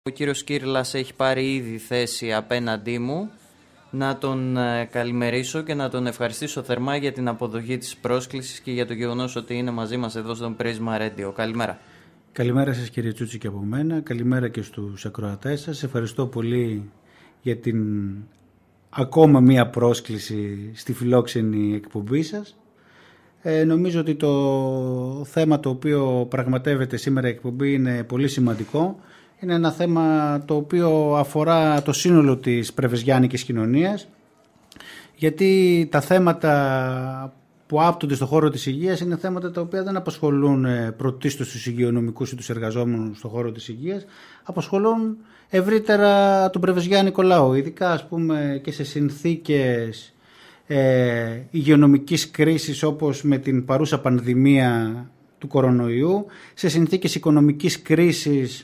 Ο κύριος Κύρλας έχει πάρει ήδη θέση απέναντί μου. Να τον καλημερίσω και να τον ευχαριστήσω θερμά για την αποδοχή της πρόσκλησης και για το γεγονός ότι είναι μαζί μας εδώ στον Πρίσμα Radio. Καλημέρα. Καλημέρα σας κύριε Τσούτσι και από μένα. Καλημέρα και στους ακροατές σας. Ευχαριστώ πολύ για την ακόμα μία πρόσκληση στη φιλόξενη εκπομπή σας. Νομίζω ότι το θέμα το οποίο πραγματεύεται σήμερα η εκπομπή είναι πολύ σημαντικό. Είναι ένα θέμα το οποίο αφορά το σύνολο της πρεβεζιάνικης κοινωνίας, γιατί τα θέματα που άπτονται στον χώρο της υγείας είναι θέματα τα οποία δεν απασχολούν πρωτίστως τους υγειονομικούς ή τους εργαζόμενους στον χώρο της υγείας, απασχολούν ευρύτερα τον πρεβεζιάνικο λαό, ειδικά ας πούμε και σε συνθήκες υγειονομικής κρίσης όπως με την παρούσα πανδημία του κορονοϊού, σε συνθήκες οικονομικής κρίσης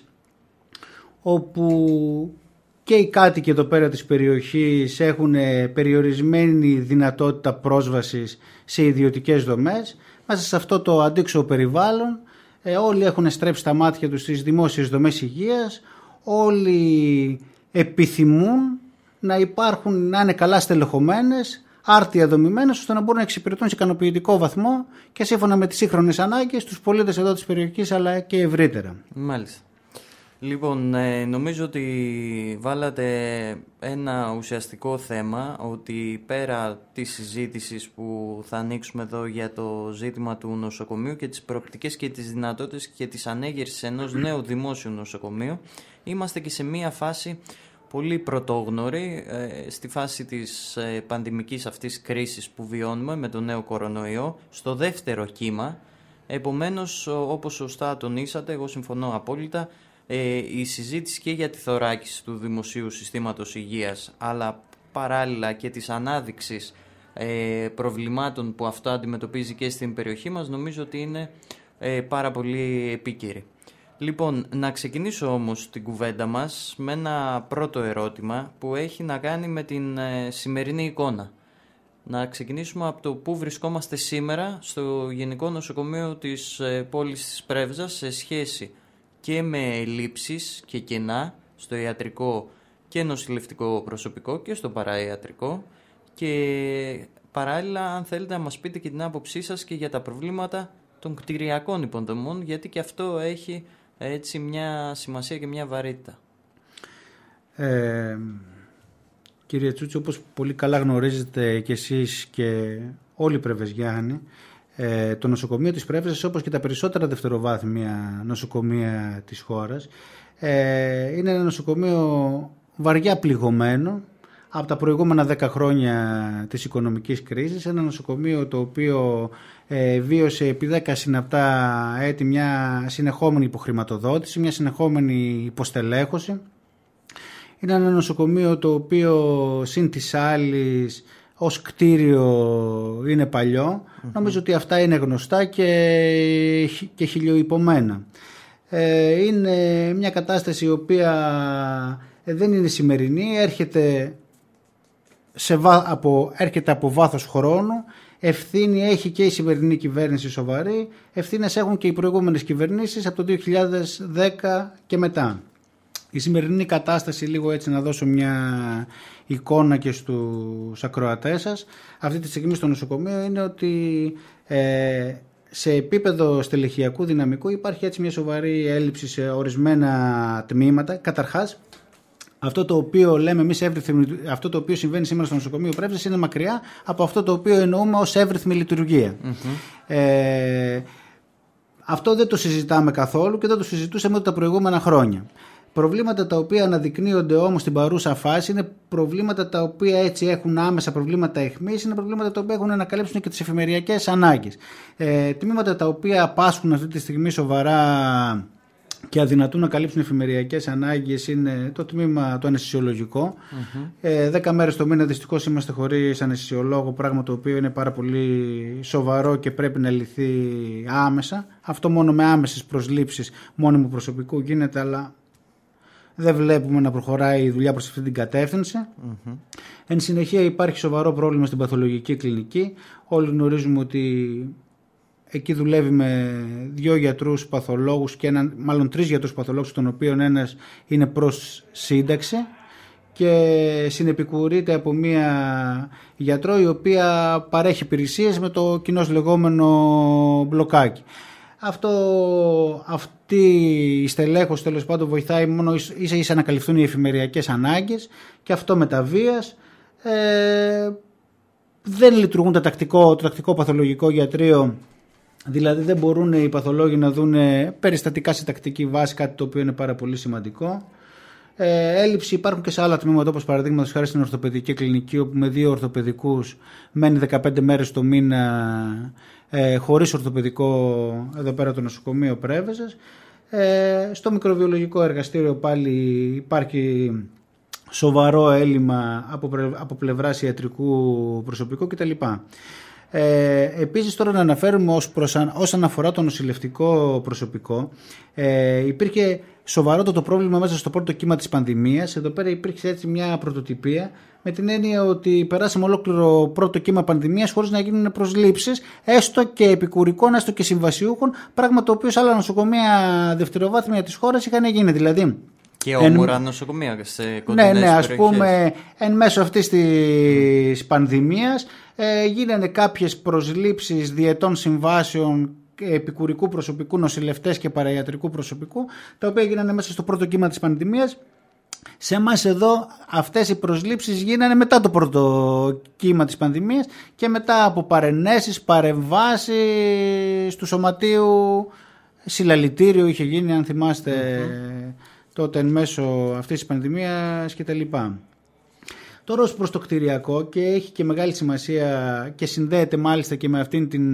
όπου και οι κάτοικοι εδώ πέρα της περιοχής έχουν περιορισμένη δυνατότητα πρόσβασης σε ιδιωτικές δομές. Μέσα σε αυτό το αντίξωο περιβάλλον όλοι έχουν στρέψει τα μάτια τους στις δημόσιες δομές υγείας, όλοι επιθυμούν να υπάρχουν, να είναι καλά στελεχωμένες, άρτια δομημένες, ώστε να μπορούν να εξυπηρετούν σε ικανοποιητικό βαθμό και σύμφωνα με τις σύγχρονες ανάγκες τους πολίτες εδώ της περιοχής αλλά και ευρύτερα. Μάλιστα. Λοιπόν, νομίζω ότι βάλατε ένα ουσιαστικό θέμα, ότι πέρα της συζήτησης που θα ανοίξουμε εδώ για το ζήτημα του νοσοκομείου και τις προοπτικές και τις δυνατότητες και τις ανέγερσης ενός νέου δημόσιου νοσοκομείου, είμαστε και σε μία φάση πολύ πρωτόγνωρη, στη φάση της πανδημικής αυτής κρίσης που βιώνουμε με τον νέο κορονοϊό, στο δεύτερο κύμα. Επομένως, όπως σωστά τονίσατε, εγώ συμφωνώ απόλυτα, η συζήτηση και για τη θωράκιση του δημοσίου συστήματος υγείας, αλλά παράλληλα και της ανάδειξης προβλημάτων που αυτό αντιμετωπίζει και στην περιοχή μας, νομίζω ότι είναι πάρα πολύ επίκαιρη. Λοιπόν, να ξεκινήσω όμως την κουβέντα μας με ένα πρώτο ερώτημα που έχει να κάνει με την σημερινή εικόνα. Να ξεκινήσουμε από το πού βρισκόμαστε σήμερα στο Γενικό Νοσοκομείο της πόλης της Πρέβεζας σε σχέση και με ελλείψεις και κενά στο ιατρικό και νοσηλευτικό προσωπικό και στο παραϊατρικό, και παράλληλα αν θέλετε να μας πείτε και την άποψή σας και για τα προβλήματα των κτηριακών υποδομών, γιατί και αυτό έχει έτσι μια σημασία και μια βαρύτητα. Κύριε Τσούτσι, όπως πολύ καλά γνωρίζετε και εσείς και όλοι οι Πρεβεζιάνοι, το νοσοκομείο της Πρέβεζας, όπως και τα περισσότερα δευτεροβάθμια νοσοκομεία της χώρας, είναι ένα νοσοκομείο βαριά πληγωμένο από τα προηγούμενα 10 χρόνια της οικονομικής κρίσης. Ένα νοσοκομείο το οποίο βίωσε επί 10 συναπτά έτη μια συνεχόμενη υποχρηματοδότηση, μια συνεχόμενη υποστελέχωση. Είναι ένα νοσοκομείο το οποίο συν της άλλης ως κτίριο είναι παλιό. Νομίζω ότι αυτά είναι γνωστά και χιλιοϊπωμένα. Είναι μια κατάσταση η οποία δεν είναι σημερινή, έρχεται από βάθος χρόνου. Ευθύνη έχει και η σημερινή κυβέρνηση σοβαρή, ευθύνες έχουν και οι προηγούμενες κυβερνήσεις από το 2010 και μετά. Η σημερινή κατάσταση, λίγο έτσι να δώσω μια εικόνα και στους ακροατές σας, αυτή τη στιγμή στο νοσοκομείο είναι ότι σε επίπεδο στελεχειακού δυναμικού υπάρχει έτσι μια σοβαρή έλλειψη σε ορισμένα τμήματα. Καταρχάς, αυτό το οποίο λέμε εμείς αυτό το οποίο συμβαίνει σήμερα στο νοσοκομείο Πρέβεζας είναι μακριά από αυτό το οποίο εννοούμε ως εύρυθμη λειτουργία. Αυτό δεν το συζητάμε καθόλου και δεν το συζητούσαμε ούτε τα προηγούμενα χρόνια. Προβλήματα τα οποία αναδεικνύονται όμως στην παρούσα φάση είναι προβλήματα τα οποία έτσι έχουν άμεσα προβλήματα αιχμής, είναι προβλήματα τα οποία έχουν να καλύψουν και τις εφημεριακές ανάγκες. Τμήματα τα οποία πάσχουν αυτή τη στιγμή σοβαρά και αδυνατούν να καλύψουν εφημεριακές ανάγκες είναι το τμήμα το αναισθησιολογικό. 10 μέρες το μήνα δυστυχώς είμαστε χωρίς αναισθησιολόγο, πράγμα το οποίο είναι πάρα πολύ σοβαρό και πρέπει να λυθεί άμεσα. Αυτό μόνο με άμεσες προσλήψεις μόνιμου προσωπικού γίνεται, αλλά δεν βλέπουμε να προχωράει η δουλειά προς αυτή την κατεύθυνση. Εν συνεχεία υπάρχει σοβαρό πρόβλημα στην παθολογική κλινική. Όλοι γνωρίζουμε ότι εκεί δουλεύει με 2 γιατρούς παθολόγους και μάλλον 3 γιατρούς παθολόγους, των οποίων ένας είναι προς σύνταξη, και συνεπικουρείται από μία γιατρό η οποία παρέχει υπηρεσίες με το κοινώς λεγόμενο μπλοκάκι. Αυτή η στελέχωση τέλος πάντων βοηθάει μόνο ίσα να καλυφθούν οι εφημεριακές ανάγκες, και αυτό με τα βίας. Δεν λειτουργούν το τακτικό παθολογικό γιατρείο, δηλαδή δεν μπορούν οι παθολόγοι να δουν περιστατικά σε τακτική βάση, κάτι το οποίο είναι πάρα πολύ σημαντικό. Έλλειψη υπάρχουν και σε άλλα τμήματα, όπως παραδείγματος χάρη στην ορθοπαιδική κλινική, όπου με 2 ορθοπαιδικούς μένει 15 μέρες το μήνα χωρίς ορθοπαιδικό εδώ πέρα το νοσοκομείο Πρέβεζας. Στο μικροβιολογικό εργαστήριο πάλι υπάρχει σοβαρό έλλειμμα από πλευράς ιατρικού προσωπικού κτλ. Επίσης τώρα να αναφέρουμε όσον αφορά το νοσηλευτικό προσωπικό, υπήρχε σοβαρότατο πρόβλημα μέσα στο πρώτο κύμα της πανδημίας. Εδώ πέρα υπήρξε έτσι μια πρωτοτυπία, με την έννοια ότι περάσαμε ολόκληρο πρώτο κύμα πανδημίας χωρίς να γίνουν προσλήψεις, έστω και επικουρικών, έστω και συμβασιούχων, πράγμα το οποίο σε άλλα νοσοκομεία δευτεροβάθμια της χώρας είχαν γίνει. Δηλαδή, και όμορα νοσοκομεία σε κοντινές περιοχές. Ας πούμε, εν μέσω αυτής της πανδημίας γίνανε κάποιες προσλήψεις διετών συμβάσεων επικουρικού προσωπικού, νοσηλευτές και παραϊατρικού προσωπικού, τα οποία γίνανε μέσα στο πρώτο κύμα της πανδημίας. Σε εμάς εδώ αυτές οι προσλήψεις γίνανε μετά το πρώτο κύμα της πανδημίας και μετά από παρενέσεις, παρεμβάσεις του σωματείου, συλλαλητήριο είχε γίνει, αν θυμάστε, τότε εν μέσω αυτής της πανδημίας κτλ. Τώρα ως προς το κτηριακό, και έχει και μεγάλη σημασία και συνδέεται μάλιστα και με αυτήν την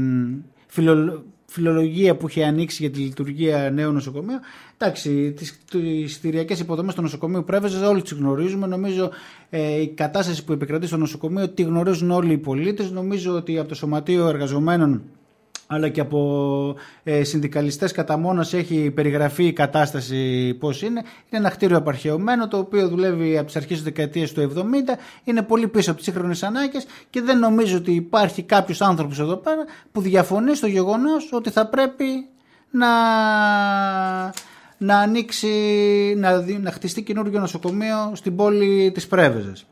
φιλολογία που είχε ανοίξει για τη λειτουργία νέου νοσοκομείου. Εντάξει, τις κτηριακές υποδομές του νοσοκομείου Πρέβεζας όλοι τις γνωρίζουμε. Νομίζω η κατάσταση που επικρατεί στο νοσοκομείο τη γνωρίζουν όλοι οι πολίτες. Νομίζω ότι από το Σωματείο Εργαζομένων αλλά και από συνδικαλιστές κατά μόνος έχει περιγραφεί η κατάσταση πώς είναι. Είναι ένα κτίριο απαρχαιωμένο, το οποίο δουλεύει από τις αρχές της δεκαετίας του 70, είναι πολύ πίσω από τις σύγχρονες ανάγκες και δεν νομίζω ότι υπάρχει κάποιος άνθρωπος εδώ πέρα που διαφωνεί στο γεγονός ότι θα πρέπει να ανοίξει, να χτιστεί καινούργιο νοσοκομείο στην πόλη της Πρέβεζας.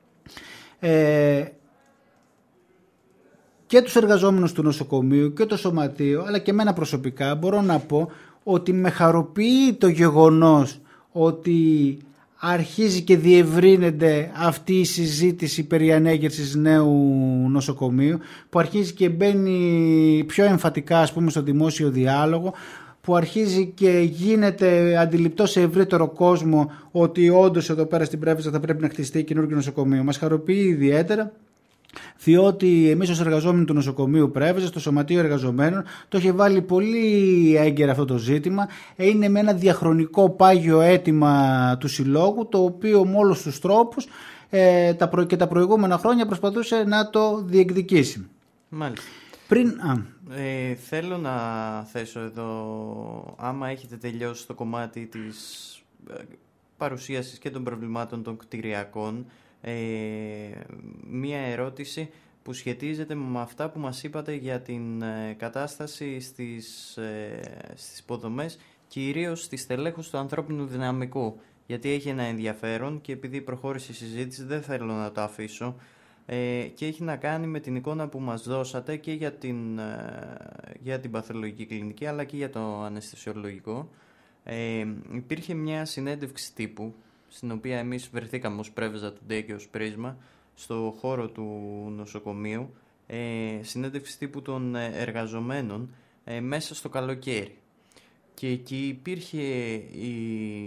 Και τους εργαζόμενους του νοσοκομείου και το σωματείο, αλλά και εμένα προσωπικά, μπορώ να πω ότι με χαροποιεί το γεγονός ότι αρχίζει και διευρύνεται αυτή η συζήτηση περί ανέγερσης νέου νοσοκομείου, που αρχίζει και μπαίνει πιο εμφατικά, ας πούμε, στο δημόσιο διάλογο, που αρχίζει και γίνεται αντιληπτό σε ευρύτερο κόσμο ότι όντως εδώ πέρα στην Πρέβεζα θα πρέπει να χτιστεί καινούργιο νοσοκομείο. Μας χαροποιεί ιδιαίτερα, διότι εμείς ως εργαζόμενοι του νοσοκομείου Πρέβεζας, το Σωματείο Εργαζομένων, το έχει βάλει πολύ έγκαιρα αυτό το ζήτημα. Είναι με ένα διαχρονικό πάγιο αίτημα του Συλλόγου, το οποίο με όλους τους τρόπους και τα προηγούμενα χρόνια προσπαθούσε να το διεκδικήσει. Μάλιστα. Θέλω να θέσω εδώ, άμα έχετε τελειώσει το κομμάτι της παρουσίασης και των προβλημάτων των κτηριακών, μία ερώτηση που σχετίζεται με αυτά που μας είπατε για την κατάσταση στις υποδομές, κυρίως στη στελέχωση του ανθρώπινου δυναμικού, γιατί έχει ένα ενδιαφέρον και επειδή προχώρησε η συζήτηση δεν θέλω να το αφήσω, και έχει να κάνει με την εικόνα που μας δώσατε και για την παθολογική κλινική αλλά και για το αναισθησιολογικό. Υπήρχε μια συνέντευξη τύπου στην οποία εμείς βρεθήκαμε ως Πρέβεζα Today και ως Πρίσμα στο χώρο του νοσοκομείου, συνέντευξη τύπου των εργαζομένων μέσα στο καλοκαίρι, και εκεί υπήρχε η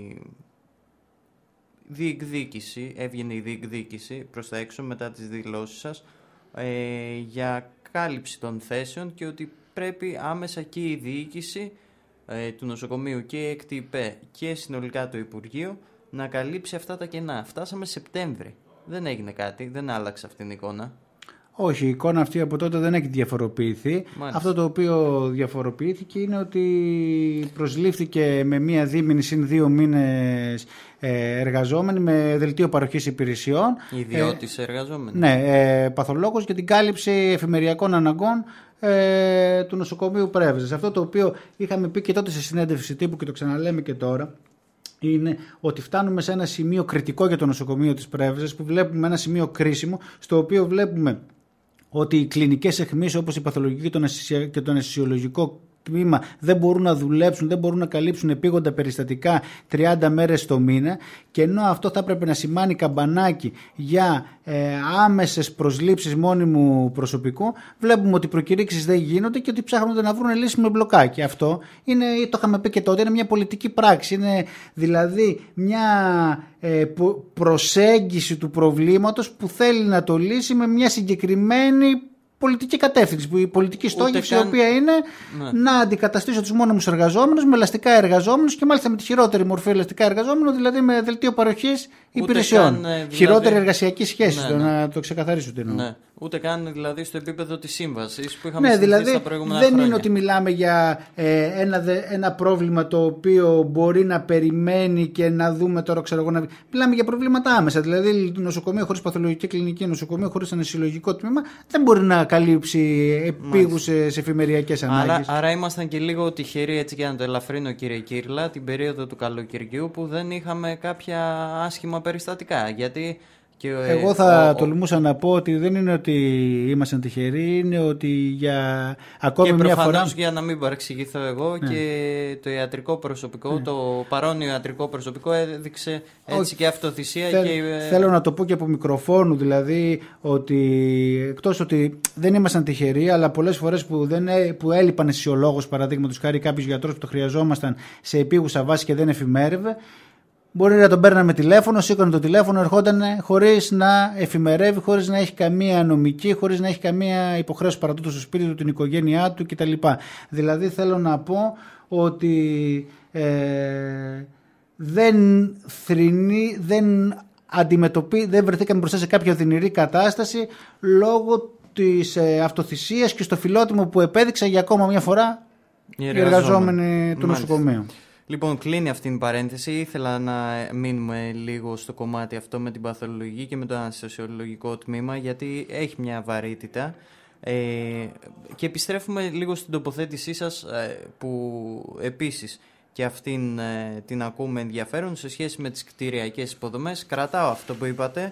διεκδίκηση, έβγαινε η διεκδίκηση προς τα έξω μετά τις δηλώσεις σας για κάλυψη των θέσεων και ότι πρέπει άμεσα και η διοίκηση του νοσοκομείου και η ΕΚΤΙΠΕ και συνολικά το Υπουργείο να καλύψει αυτά τα κενά. Φτάσαμε Σεπτέμβρη. Δεν έγινε κάτι, δεν άλλαξε αυτή την εικόνα. Όχι, η εικόνα αυτή από τότε δεν έχει διαφοροποιηθεί. Μάλιστα. Αυτό το οποίο διαφοροποιήθηκε είναι ότι προσλήφθηκε με μία δίμηνη συν 2 μήνες εργαζόμενοι με δελτίο παροχής υπηρεσιών. Ιδιώτης εργαζόμενοι. Ναι, παθολόγος για την κάλυψη εφημεριακών αναγκών του νοσοκομείου Πρέβεζας. Αυτό το οποίο είχαμε πει και τότε σε συνέντευξη τύπου και το ξαναλέμε και τώρα, είναι ότι φτάνουμε σε ένα σημείο κριτικό για το νοσοκομείο της Πρέβεζας, που βλέπουμε ένα σημείο κρίσιμο, στο οποίο βλέπουμε ότι οι κλινικές αιχμής όπως η παθολογική και το αναισθησιολογικό τμήμα δεν μπορούν να δουλέψουν, δεν μπορούν να καλύψουν επίγοντα περιστατικά 30 μέρες το μήνα, και ενώ αυτό θα έπρεπε να σημάνει καμπανάκι για άμεσες προσλήψεις μόνιμου προσωπικού, βλέπουμε ότι οι προκηρύξεις δεν γίνονται και ότι ψάχνονται να βρουν λύσεις με μπλοκάκι. Αυτό είναι, το είχαμε πει και τότε, είναι μια πολιτική πράξη, είναι δηλαδή μια προσέγγιση του προβλήματος που θέλει να το λύσει με μια συγκεκριμένη πολιτική κατεύθυνση, που η πολιτική στόχευση η οποία είναι να αντικαταστήσω τους μόνιμους εργαζόμενους με ελαστικά εργαζόμενους, και μάλιστα με τη χειρότερη μορφή ελαστικά εργαζόμενου, δηλαδή με δελτίο παροχής υπηρεσιών. Δηλαδή, χειρότερη εργασιακή σχέση, να το ξεκαθαρίσω τι εννοώ. Ναι. Ούτε καν δηλαδή στο επίπεδο της σύμβασης που είχαμε δηλαδή, στα προηγούμενα δεν χρόνια. είναι ότι μιλάμε για ένα πρόβλημα το οποίο μπορεί να περιμένει και να δούμε τώρα, ξέρω εγώ, μιλάμε για προβλήματα άμεσα. Δηλαδή, νοσοκομείο χωρίς παθολογική κλινική, νοσοκομείο χωρίς αναισθησιολογικό τμήμα δεν μπορεί να καλύψει επίγουσες εφημεριακές ανάγκες. Άρα ήμασταν και λίγο τυχεροί, έτσι για να το ελαφρύνω, κύριε Κύρλα, την περίοδο του καλοκαιριού που δεν είχαμε κάποια άσχημα περιστατικά. Γιατί εγώ θα τολμούσα να πω ότι δεν είναι ότι ήμασταν τυχεροί, είναι ότι για ακόμη μια φορά. Και προφανώς, για να μην παρεξηγηθώ εγώ, και το ιατρικό προσωπικό, το παρόν ιατρικό προσωπικό έδειξε έτσι και αυτοθυσία. Θέλω να το πω και από μικροφόνου, δηλαδή, ότι εκτός ότι δεν ήμασταν τυχεροί, αλλά πολλές φορές που έλειπαν αισθησιολόγος, παραδείγματος χάρη κάποιος γιατρός που το χρειαζόμασταν σε επίγουσα βάση και δεν εφημέρευε, μπορεί να τον παίρναμε τηλέφωνο, σήκωνε το τηλέφωνο, ερχόταν χωρίς να εφημερεύει, χωρίς να έχει καμία νομική, χωρίς να έχει καμία υποχρέωση παρά τούτο στο σπίτι του, την οικογένειά του κτλ. Δηλαδή θέλω να πω ότι δεν βρεθήκαμε μπροστά σε κάποια οδυνηρή κατάσταση λόγω της αυτοθυσίας και στο φιλότιμο που επέδειξαν για ακόμα μια φορά οι εργαζόμενοι του νοσοκομείου. Λοιπόν, κλείνει αυτή την παρένθεση. Ήθελα να μείνουμε λίγο στο κομμάτι αυτό με την παθολογική και με το αναισθησιολογικό τμήμα, γιατί έχει μια βαρύτητα. Και επιστρέφουμε λίγο στην τοποθέτησή σας, που επίσης και αυτήν την ακούμε ενδιαφέρον σε σχέση με τις κτηριακές υποδομές. Κρατάω αυτό που είπατε,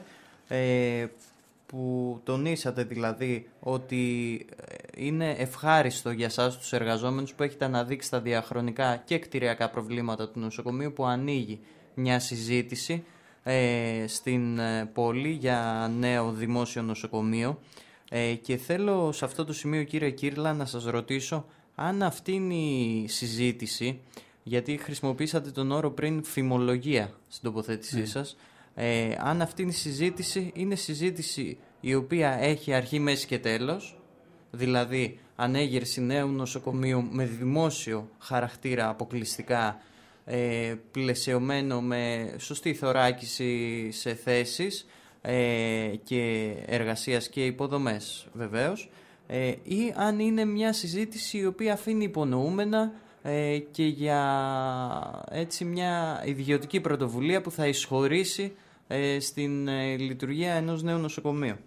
που τονίσατε δηλαδή ότι είναι ευχάριστο για σας τους εργαζόμενους που έχετε αναδείξει τα διαχρονικά και κτηριακά προβλήματα του νοσοκομείου, που ανοίγει μια συζήτηση στην πόλη για νέο δημόσιο νοσοκομείο, και θέλω σε αυτό το σημείο, κύριε Κύρλα, να σας ρωτήσω αν αυτή είναι η συζήτηση, γιατί χρησιμοποίησατε τον όρο πριν φημολογία στην τοποθέτησή σας, αν αυτή είναι συζήτηση η οποία έχει αρχή, μέση και τέλος, δηλαδή ανέγερση νέου νοσοκομείου με δημόσιο χαρακτήρα αποκλειστικά, πλαισιωμένο με σωστή θωράκιση σε θέσεις και εργασίας και υποδομές βεβαίως, ή αν είναι μια συζήτηση η οποία αφήνει υπονοούμενα και για έτσι μια ιδιωτική πρωτοβουλία που θα εισχωρήσει στην λειτουργία ενός νέου νοσοκομείου.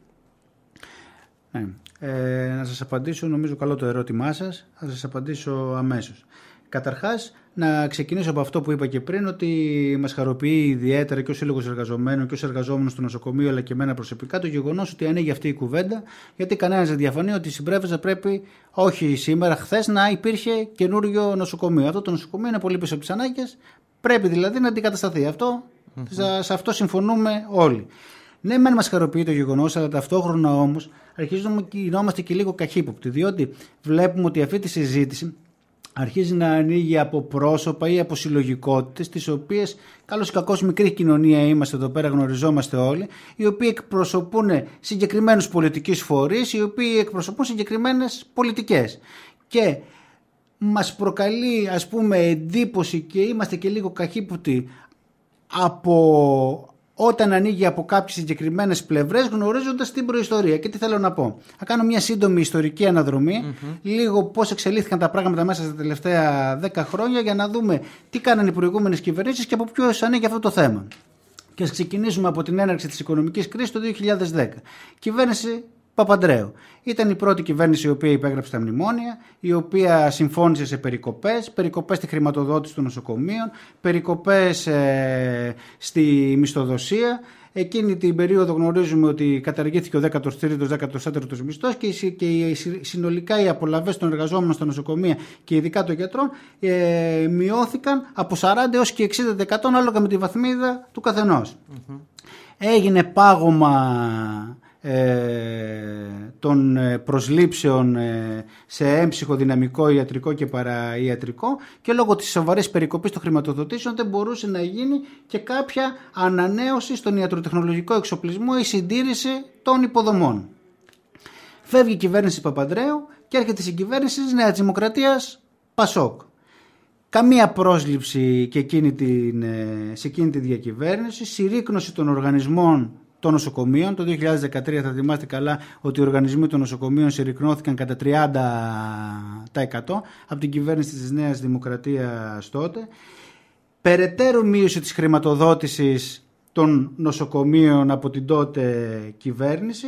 Να σας απαντήσω, νομίζω καλό το ερώτημά σας, θα σας απαντήσω αμέσως. Καταρχάς, να ξεκινήσω από αυτό που είπα και πριν, ότι μας χαροποιεί ιδιαίτερα και ο Σύλλογος Εργαζομένων και ως εργαζόμενος του νοσοκομείου, αλλά και εμένα προσωπικά, το γεγονός ότι ανοίγει αυτή η κουβέντα, γιατί κανένας δεν διαφωνεί ότι στην Πρέβεζα πρέπει, όχι σήμερα, χθες, να υπήρχε καινούριο νοσοκομείο. Αυτό το νοσοκομείο είναι πολύ πίσω από τις ανάγκες, πρέπει δηλαδή να αντικατασταθεί. Σε αυτό συμφωνούμε όλοι. Ναι, μεν μας χαροποιεί το γεγονός, αλλά ταυτόχρονα όμως αρχίζουμε να γινόμαστε και λίγο καχύποπτοι, διότι βλέπουμε ότι αυτή τη συζήτηση αρχίζει να ανοίγει από πρόσωπα ή από συλλογικότητες, τις οποίες καλώς ή κακώς μικρή κοινωνία είμαστε εδώ πέρα, γνωριζόμαστε όλοι, οι οποίοι εκπροσωπούν συγκεκριμένους πολιτικούς φορείς, οι οποίοι εκπροσωπούν συγκεκριμένες πολιτικές. Και μας προκαλεί, ας πούμε, εντύπωση και είμαστε και λίγο καχύποπτοι από όταν ανοίγει από κάποιες συγκεκριμένες πλευρές, γνωρίζοντας την προϊστορία. Και τι θέλω να πω. Θα κάνω μια σύντομη ιστορική αναδρομή, λίγο πώς εξελίχθηκαν τα πράγματα μέσα στα τελευταία 10 χρόνια, για να δούμε τι κάνανε οι προηγούμενες κυβερνήσεις και από ποιος ανοίγει αυτό το θέμα. Και ας ξεκινήσουμε από την έναρξη της οικονομικής κρίσης το 2010. Κυβέρνηση Παπανδρέου. Ήταν η πρώτη κυβέρνηση η οποία υπέγραψε τα μνημόνια, η οποία συμφώνησε σε περικοπές στη χρηματοδότηση των νοσοκομείων, περικοπές στη μισθοδοσία. Εκείνη την περίοδο γνωρίζουμε ότι καταργήθηκε ο 13ος, 14ος μισθός και συνολικά οι απολαβές των εργαζόμενων στα νοσοκομεία και ειδικά των γιατρών μειώθηκαν από 40% έως και 60% ανάλογα με τη βαθμίδα του καθενός. Έγινε πάγωμα των προσλήψεων σε έμψυχο, δυναμικό, ιατρικό και παραϊατρικό και λόγω της σοβαρής περικοπής των χρηματοδοτήσεων δεν μπορούσε να γίνει και κάποια ανανέωση στον ιατροτεχνολογικό εξοπλισμό ή συντήρηση των υποδομών. Φεύγει η κυβέρνηση Παπανδρέου και έρχεται η συγκυβέρνηση της Νέας Δημοκρατίας Πασόκ. Καμία πρόσληψη και σε εκείνη τη διακυβέρνηση, συρρίκνωση των οργανισμών των νοσοκομείων. Το 2013 θα θυμάστε καλά ότι οι οργανισμοί των νοσοκομείων συρρικνώθηκαν κατά 30% από την κυβέρνηση της Νέας Δημοκρατίας τότε. Περαιτέρω μείωση της χρηματοδότησης των νοσοκομείων από την τότε κυβέρνηση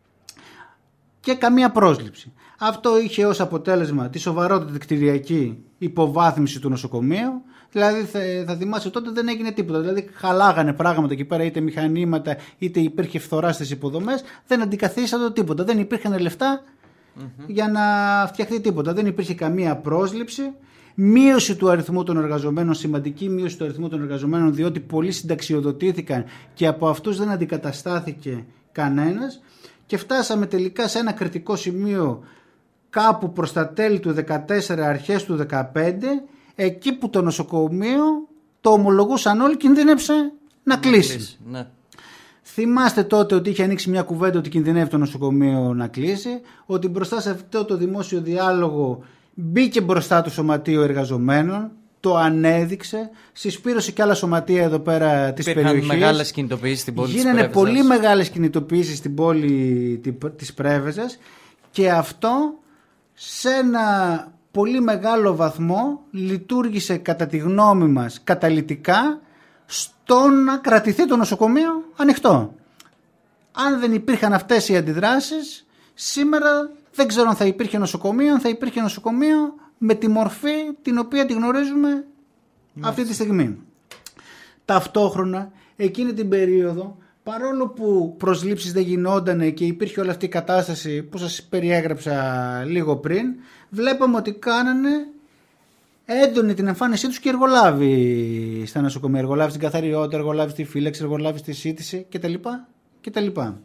και καμία πρόσληψη. Αυτό είχε ως αποτέλεσμα τη σοβαρότερη κτηριακή υποβάθμιση του νοσοκομείου. Δηλαδή θα θυμάσαι τότε δεν έγινε τίποτα. Δηλαδή χαλάγανε πράγματα εκεί πέρα, είτε μηχανήματα είτε υπήρχε φθορά στις υποδομές. Δεν αντικαθίστατο το τίποτα. Δεν υπήρχαν λεφτά για να φτιαχτεί τίποτα. Δεν υπήρχε καμία πρόσληψη. Μείωση του αριθμού των εργαζομένων, σημαντική μείωση του αριθμού των εργαζομένων, διότι πολλοί συνταξιοδοτήθηκαν και από αυτούς δεν αντικαταστάθηκε κανένας. Και φτάσαμε τελικά σε ένα κριτικό σημείο κάπου προς τα τέλη του 2014, αρχές του 2015, εκεί που το νοσοκομείο, το ομολογούσαν όλοι, κινδύνεψε να κλείσει. Ναι. Θυμάστε τότε ότι είχε ανοίξει μια κουβέντα ότι κινδυνεύει το νοσοκομείο να κλείσει, ότι μπροστά σε αυτό το δημόσιο διάλογο μπήκε μπροστά το Σωματείο Εργαζομένων, το ανέδειξε, συσπήρωσε και άλλα σωματεία εδώ πέρα της περιοχής. Υπήρχαν μεγάλες κινητοποιήσεις στην πόλη Γίνανε πολύ μεγάλες κινητοποιήσεις στην πόλη της Πρέβεζας και αυτό σε ένα πολύ μεγάλο βαθμό λειτουργήσε κατά τη γνώμη μας καταλυτικά στο να κρατηθεί το νοσοκομείο ανοιχτό. Αν δεν υπήρχαν αυτές οι αντιδράσεις, σήμερα δεν ξέρω αν θα υπήρχε νοσοκομείο, αν θα υπήρχε νοσοκομείο με τη μορφή την οποία τη γνωρίζουμε αυτή τη στιγμή. Ταυτόχρονα, εκείνη την περίοδο, παρόλο που προσλήψεις δεν γινόντανε και υπήρχε όλη αυτή η κατάσταση που σας περιέγραψα λίγο πριν, βλέπαμε ότι κάνανε έντονη την εμφάνισή τους και εργολάβοι στα νοσοκομεία. Εργολάβοι στην καθαριότητα, εργολάβοι στη φύλαξη, εργολάβοι στη σύντηση κτλ.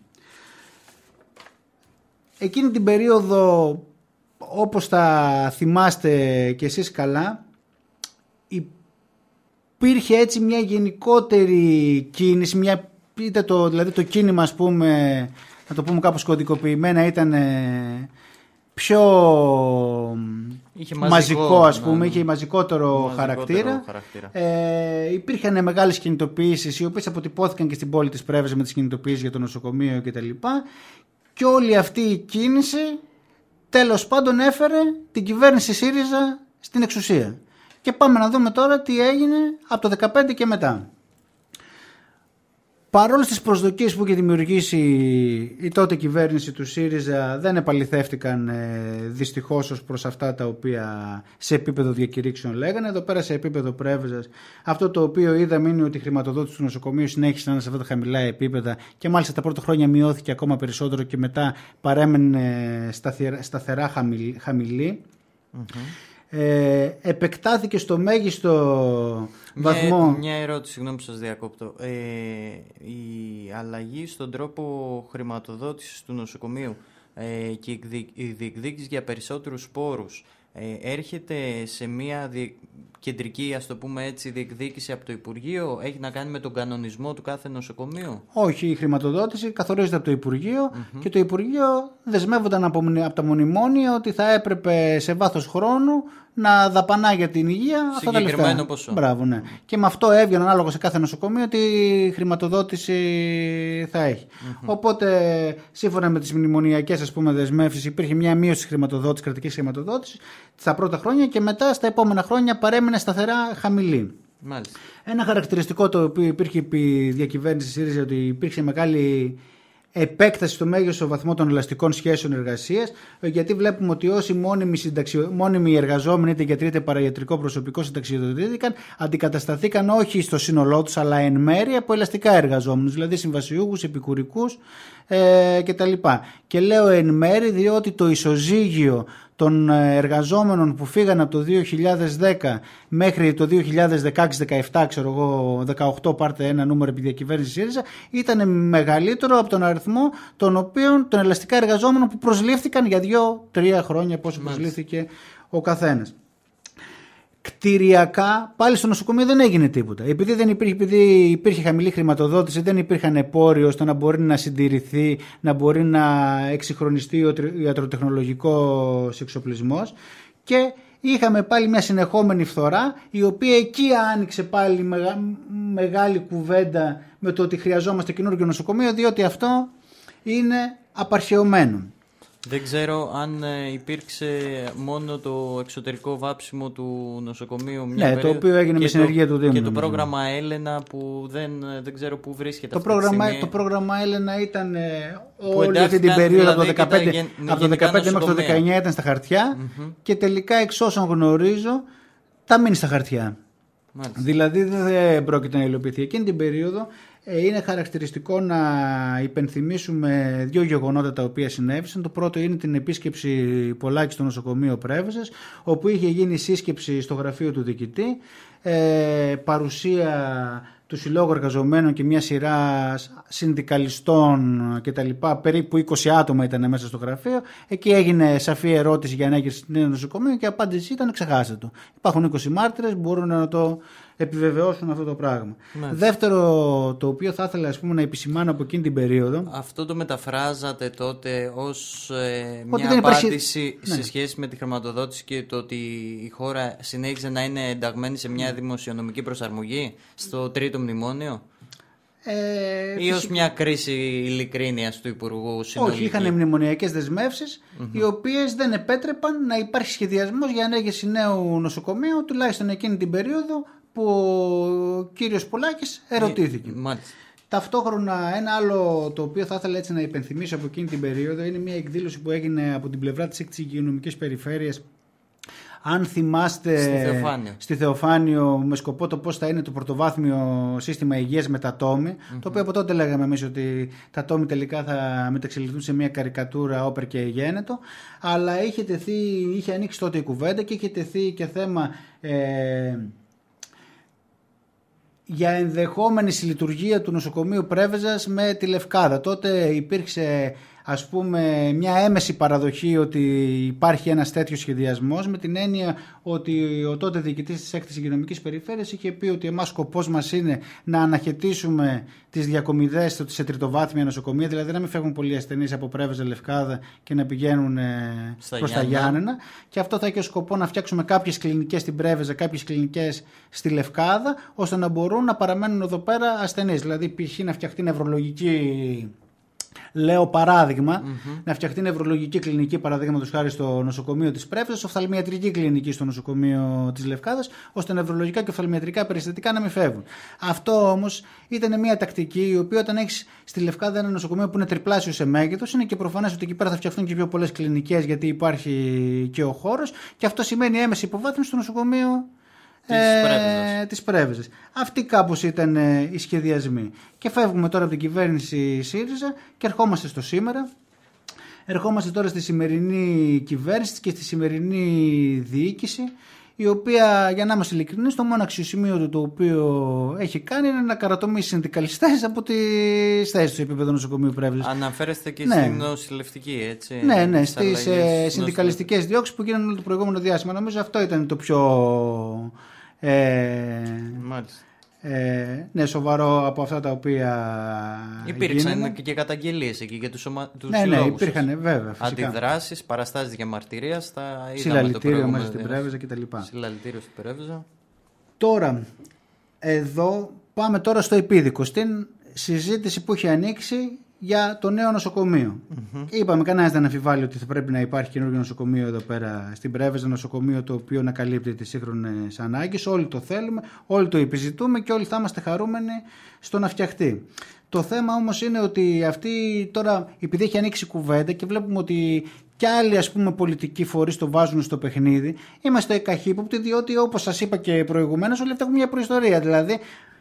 Εκείνη την περίοδο, όπως τα θυμάστε κι εσείς καλά, υπήρχε έτσι μια γενικότερη κίνηση, δηλαδή το κίνημα, ας πούμε, να το πούμε κάπως κωδικοποιημένα, ήταν πιο μαζικό, ας πούμε, είχε μαζικότερο χαρακτήρα. Υπήρχαν μεγάλες κινητοποιήσεις οι οποίες αποτυπώθηκαν και στην πόλη της Πρέβεζας με τις κινητοποιήσεις για το νοσοκομείο κτλ. Και όλη αυτή η κίνηση τέλος πάντων έφερε την κυβέρνηση ΣΥΡΙΖΑ στην εξουσία. Και πάμε να δούμε τώρα τι έγινε από το 2015 και μετά. Παρόλες τις προσδοκίες που είχε δημιουργήσει η τότε κυβέρνηση του ΣΥΡΙΖΑ, δεν επαληθεύτηκαν δυστυχώς ως προς αυτά τα οποία σε επίπεδο διακηρύξεων λέγανε. Εδώ πέρα σε επίπεδο Πρέβεζας, αυτό το οποίο είδαμε είναι ότι η χρηματοδότηση του νοσοκομείου συνέχισε να είναι σε αυτά τα χαμηλά επίπεδα και μάλιστα τα πρώτα χρόνια μειώθηκε ακόμα περισσότερο και μετά παρέμενε σταθερά χαμηλή. Επεκτάθηκε στο μέγιστο βαθμό. Μια ερώτηση, συγγνώμη που σας διακόπτω. Η αλλαγή στον τρόπο χρηματοδότησης του νοσοκομείου και η διεκδίκηση για περισσότερους πόρους έρχεται σε μια κεντρική, ας το πούμε έτσι, διεκδίκηση από το Υπουργείο, έχει να κάνει με τον κανονισμό του κάθε νοσοκομείου? Όχι, η χρηματοδότηση καθορίζεται από το Υπουργείο και το Υπουργείο δεσμεύονταν από τα μνημόνια ότι θα έπρεπε σε βάθος χρόνου να δαπανά για την υγεία αυτά τα λεφτά. Συγκεκριμένο ποσό. Μπράβο, ναι. Και με αυτό έβγαινε ανάλογα σε κάθε νοσοκομείο τι χρηματοδότηση θα έχει. Οπότε, σύμφωνα με τις μνημονιακές, ας πούμε, δεσμεύσεις, υπήρχε μια μείωση της χρηματοδότησης, κρατικής χρηματοδότησης στα πρώτα χρόνια και μετά στα επόμενα χρόνια παρέμεινε σταθερά χαμηλή. Μάλιστα. Ένα χαρακτηριστικό το οποίο υπήρχε επί διακυβέρνηση ΣΥΡΙΖΑ ότι υπήρχε μεγάλη επέκταση στο μέγιστο βαθμό των ελαστικών σχέσεων εργασίας, γιατί βλέπουμε ότι όσοι μόνιμοι εργαζόμενοι, είτε γιατροί είτε παραγιατρικό προσωπικό, συνταξιοδοτήθηκαν, αντικατασταθήκαν όχι στο σύνολό τους, αλλά εν μέρει από ελαστικά εργαζόμενους, δηλαδή συμβασιούχους, επικουρικούς κτλ. Και λέω εν μέρει διότι το ισοζύγιο των εργαζόμενων που φύγαν από το 2010 μέχρι το 2016-17, ξέρω εγώ, 18, πάρτε ένα νούμερο επί διακυβέρνηση ΣΥΡΙΖΑ, ήταν μεγαλύτερο από τον αριθμό των ελαστικά εργαζόμενων που προσλήφθηκαν για 2-3 χρόνια, πόσο προσλήφθηκε ο καθένας. Κτηριακά, πάλι στο νοσοκομείο δεν έγινε τίποτα. Επειδή υπήρχε χαμηλή χρηματοδότηση, δεν υπήρχαν επόροι ώστε να μπορεί να συντηρηθεί, να μπορεί να εξυγχρονιστεί ο ιατροτεχνολογικός εξοπλισμός, και είχαμε πάλι μια συνεχόμενη φθορά, η οποία εκεί άνοιξε πάλι μεγάλη κουβέντα με το ότι χρειαζόμαστε καινούργιο νοσοκομείο, διότι αυτό είναι απαρχαιωμένο. Δεν ξέρω αν υπήρξε μόνο το εξωτερικό βάψιμο του νοσοκομείου. Ναι, το οποίο έγινε με συνεργεία του Δήμου. Και το πρόγραμμα Έλενα που δεν ξέρω πού βρίσκεται. Το πρόγραμμα Έλενα ήταν όλη αυτή την περίοδο δηλαδή, από το 2015 μέχρι το 2019 ήταν στα χαρτιά, και τελικά εξ όσων γνωρίζω τα μείνει στα χαρτιά. Μάλιστα. Δηλαδή δεν πρόκειται να υλοποιηθεί. Εκείνη την περίοδο είναι χαρακτηριστικό να υπενθυμίσουμε δύο γεγονότα τα οποία συνέβησαν. Το πρώτο είναι την επίσκεψη Πολάκη στο νοσοκομείο Πρέβεζας, όπου είχε γίνει σύσκεψη στο γραφείο του διοικητή, παρουσία του Συλλόγου Εργαζομένων και μια σειρά συνδικαλιστών κτλ. Περίπου 20 άτομα ήταν μέσα στο γραφείο. Εκεί έγινε σαφή ερώτηση για ανάγκη στο νέο νοσοκομείο και η απάντηση ήταν: ξεχάστε το. Υπάρχουν 20 μάρτυρες, μπορούν να το επιβεβαιώσουν αυτό το πράγμα. Ναι. Δεύτερο, το οποίο θα ήθελα να επισημάνω από εκείνη την περίοδο. Αυτό το μεταφράζατε τότε ως μια απάντηση σε σχέση με τη χρηματοδότηση και το ότι η χώρα συνέχιζε να είναι ενταγμένη σε μια δημοσιονομική προσαρμογή στο τρίτο μνημόνιο. Ή ως μια κρίση ειλικρίνειας του Υπουργού συνολική? Όχι, είχαν μνημονιακές δεσμεύσεις, οι οποίες δεν επέτρεπαν να υπάρχει σχεδιασμός για ανέγερση νέου νοσοκομείου, τουλάχιστον εκείνη την περίοδο που ο κύριος Πολάκης ερωτήθηκε. Ταυτόχρονα ένα άλλο το οποίο θα ήθελα έτσι να υπενθυμίσω από εκείνη την περίοδο είναι μια εκδήλωση που έγινε από την πλευρά της Υγειονομικής Περιφέρειας, αν θυμάστε, στη Θεοφάνιο, με σκοπό το πώς θα είναι το πρωτοβάθμιο σύστημα υγείας με τα τόμη, το οποίο από τότε λέγαμε εμείς ότι τα τόμη τελικά θα μεταξελιχθούν σε μια καρικατούρα όπερ και γένετο, αλλά είχε ανοίξει τότε η κουβέντα και είχε τεθεί και θέμα για ενδεχόμενη συλλειτουργία του νοσοκομείου Πρέβεζας με τη Λευκάδα. Τότε υπήρξε μια έμεση παραδοχή ότι υπάρχει ένας τέτοιος σχεδιασμός, με την έννοια ότι ο τότε διοικητής της 6ης Υγειονομικής Περιφέρειας είχε πει ότι σκοπός μας είναι να αναχαιτήσουμε τις διακομιδές σε τριτοβάθμια νοσοκομεία, δηλαδή να μην φεύγουν πολλοί ασθενείς από Πρέβεζα Λευκάδα και να πηγαίνουν προς τα Γιάννενα, και αυτό θα έχει ως σκοπό να φτιάξουμε κάποιες κλινικές στην Πρέβεζα, κάποιες κλινικές στη Λευκάδα, ώστε να μπορούν να παραμένουν εδώ πέρα ασθενείς. Δηλαδή π.χ. να φτιαχτεί νευρολογική, λέω παράδειγμα, να φτιαχτεί νευρολογική κλινική, παραδείγματος χάρη στο νοσοκομείο της Πρέβεζας, οφθαλμιατρική κλινική στο νοσοκομείο της Λευκάδας, ώστε νευρολογικά και οφθαλμιατρικά περιστατικά να μην φεύγουν. Αυτό όμως ήταν μια τακτική, η οποία όταν έχεις στη Λευκάδα ένα νοσοκομείο που είναι τριπλάσιο σε μέγεθος, είναι και προφανές ότι εκεί πέρα θα φτιαχτούν και πιο πολλές κλινικές, γιατί υπάρχει και ο χώρος, και αυτό σημαίνει έμεση υποβάθμιση στο νοσοκομείο της Πρέβεζας. Αυτοί κάπως ήταν οι σχεδιασμοί. Και φεύγουμε τώρα από την κυβέρνηση ΣΥΡΙΖΑ και ερχόμαστε στο σήμερα. Ερχόμαστε τώρα στη σημερινή κυβέρνηση και στη σημερινή διοίκηση, η οποία, για να είμαστε ειλικρινείς, το μόνο αξιοσημείωτο το οποίο έχει κάνει είναι να καρατομήσει συνδικαλιστές από τις θέσεις του επίπεδο νοσοκομείου Πρέβεζας. Αναφέρεστε και στην νοσηλευτική, έτσι? Ναι, στις συνδικαλιστικές διώξεις που γίνανε όλο το προηγούμενο διάστημα. Νομίζω αυτό ήταν το πιο σοβαρό από αυτά τα οποία υπήρξαν γίνανε. Και καταγγελίες εκεί για τους συλλόγους. Ναι, υπήρχαν βέβαια. Αντιδράσεις, παραστάσεις διαμαρτυρίας. Συλλαλητήριο μέσα στην Πρέβεζα κτλ. Συλλαλητήριο στην Πρέβεζα. Τώρα, εδώ πάμε τώρα στο επίδικο, στην συζήτηση που έχει ανοίξει για το νέο νοσοκομείο. Είπαμε, κανένας δεν αμφιβάλλει ότι θα πρέπει να υπάρχει καινούργιο νοσοκομείο εδώ πέρα στην Πρέβεζα, νοσοκομείο το οποίο να καλύπτει τις σύγχρονες ανάγκες. Όλοι το θέλουμε, όλοι το επιζητούμε και όλοι θα είμαστε χαρούμενοι στο να φτιαχτεί. Το θέμα όμως είναι ότι αυτή τώρα, επειδή έχει ανοίξει κουβέντα και βλέπουμε ότι και άλλοι ας πούμε πολιτικοί φορείς το βάζουν στο παιχνίδι, είμαστε καχύποπτοι, διότι όπως σας είπα και προηγουμένως, όλοι αυτά έχουν μια προϊστορία. Δηλαδή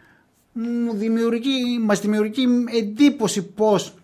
μας δημιουργεί εντύπωση πως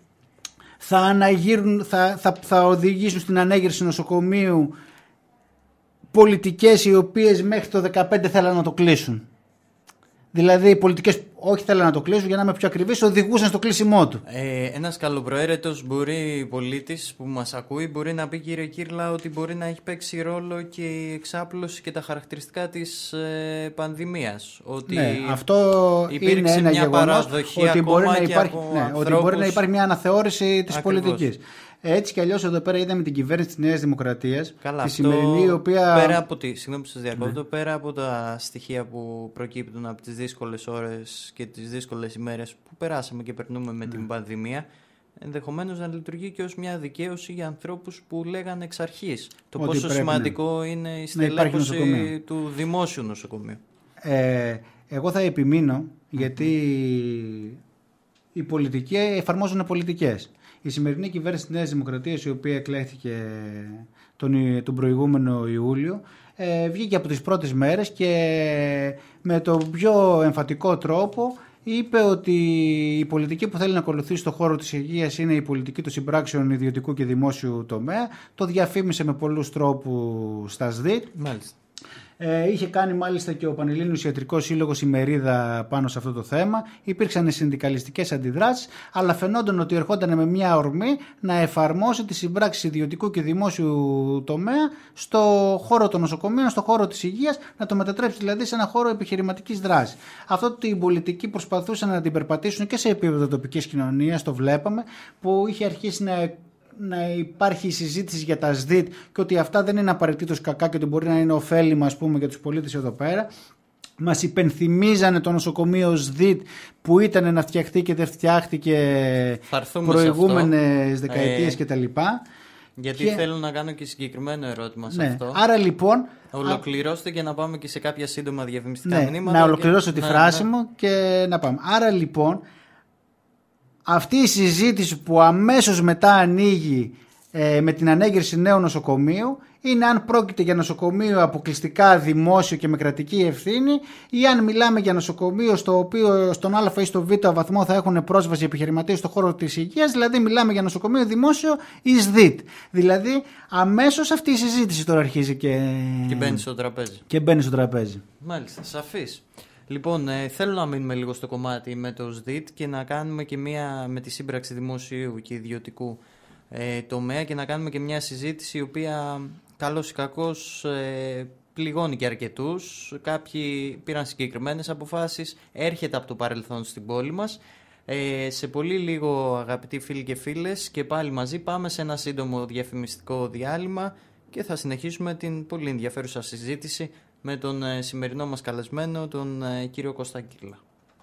θα οδηγήσουν στην ανέγερση νοσοκομείου πολιτικές οι οποίες μέχρι το 2015 θέλαν να το κλείσουν. Δηλαδή οι πολιτικές όχι θέλαν να το κλείσουν, για να είμαι πιο ακριβής, οδηγούσαν στο κλείσιμό του. Ένας καλοπροαίρετος πολίτης που μας ακούει μπορεί να πει, κύριε Κίρλα, ότι μπορεί να έχει παίξει ρόλο και η εξάπλωση και τα χαρακτηριστικά της πανδημίας. Ότι αυτό είναι ένα γεγονός, ότι μπορεί να υπάρχει μια αναθεώρηση της πολιτικής. Έτσι κι αλλιώς εδώ πέρα είδαμε την κυβέρνηση της Νέας Δημοκρατίας. Καλά, τη σημερινή, η οποία. Συγγνώμη που σας διακόπτω, πέρα από τα στοιχεία που προκύπτουν από τις δύσκολες ώρες και τις δύσκολες ημέρες που περάσαμε και περνούμε με την πανδημία, ενδεχομένως να λειτουργεί και ως μια δικαίωση για ανθρώπους που λέγανε εξ αρχής το πόσο σημαντικό είναι η στελέχωση του δημόσιου νοσοκομείου. Εγώ θα επιμείνω, γιατί οι πολιτικοί εφαρμόζουν πολιτικές. Η σημερινή κυβέρνηση της Νέας Δημοκρατίας, η οποία εκλέχθηκε τον προηγούμενο Ιούλιο, βγήκε από τις πρώτες μέρες και με τον πιο εμφατικό τρόπο είπε ότι η πολιτική που θέλει να ακολουθήσει στον χώρο της υγείας είναι η πολιτική των συμπράξεων ιδιωτικού και δημόσιου τομέα. Το διαφήμισε με πολλούς τρόπους στα ΣΔΙΤ. Μάλιστα. Είχε κάνει μάλιστα και ο Πανελλήνιος Ιατρικός Σύλλογος ημερίδα πάνω σε αυτό το θέμα. Υπήρξαν συνδικαλιστικές αντιδράσεις, αλλά φαινόταν ότι ερχόταν με μια ορμή να εφαρμόσει τις συμπράξεις ιδιωτικού και δημόσιου τομέα στο χώρο των νοσοκομείων, στο χώρο της υγείας, να το μετατρέψει δηλαδή σε ένα χώρο επιχειρηματικής δράσης. Αυτό την πολιτική προσπαθούσαν να την περπατήσουν και σε επίπεδο τοπικής κοινωνίας, το βλέπαμε, που είχε αρχίσει να υπάρχει η συζήτηση για τα ΣΔΙΤ και ότι αυτά δεν είναι απαραίτητος κακά και ότι μπορεί να είναι ωφέλιμα, ας πούμε, για τους πολίτες εδώ πέρα. Μας υπενθυμίζανε το νοσοκομείο ΣΔΙΤ που ήταν να φτιαχτεί και δεν φτιάχτηκε προηγούμενες δεκαετίες κτλ. Γιατί θέλω να κάνω και συγκεκριμένο ερώτημα σε αυτό. Άρα λοιπόν. Ολοκληρώστε και να πάμε και σε κάποια σύντομα διαφημιστικά μηνύματα. Να ολοκληρώσω τη φράση μου και να πάμε. Άρα λοιπόν. Αυτή η συζήτηση που αμέσως μετά ανοίγει με την ανέγερση νέου νοσοκομείου είναι αν πρόκειται για νοσοκομείο αποκλειστικά δημόσιο και με κρατική ευθύνη ή αν μιλάμε για νοσοκομείο στο οποίο στον Α ή στο Β βαθμό θα έχουν πρόσβαση επιχειρηματίες στον χώρο της υγείας, δηλαδή μιλάμε για νοσοκομείο δημόσιο ή ΣΔΙΤ. Δηλαδή αμέσως αυτή η συζήτηση τώρα αρχίζει και μπαίνει στο τραπέζι. Μάλιστα, σαφής. Λοιπόν, θέλω να μείνουμε λίγο στο κομμάτι με το ΣΔΙΤ και να κάνουμε και με τη σύμπραξη δημοσίου και ιδιωτικού τομέα και να κάνουμε και μια συζήτηση η οποία καλώς ή κακώς πληγώνει και αρκετούς. Κάποιοι πήραν συγκεκριμένες αποφάσεις, έρχεται από το παρελθόν στην πόλη μας. Σε πολύ λίγο, αγαπητοί φίλοι και φίλες, και πάλι μαζί πάμε σε ένα σύντομο διαφημιστικό διάλειμμα και θα συνεχίσουμε την πολύ ενδιαφέρουσα συζήτηση με τον σημερινό μας καλεσμένο, τον κύριο Κώστα Κίρλα.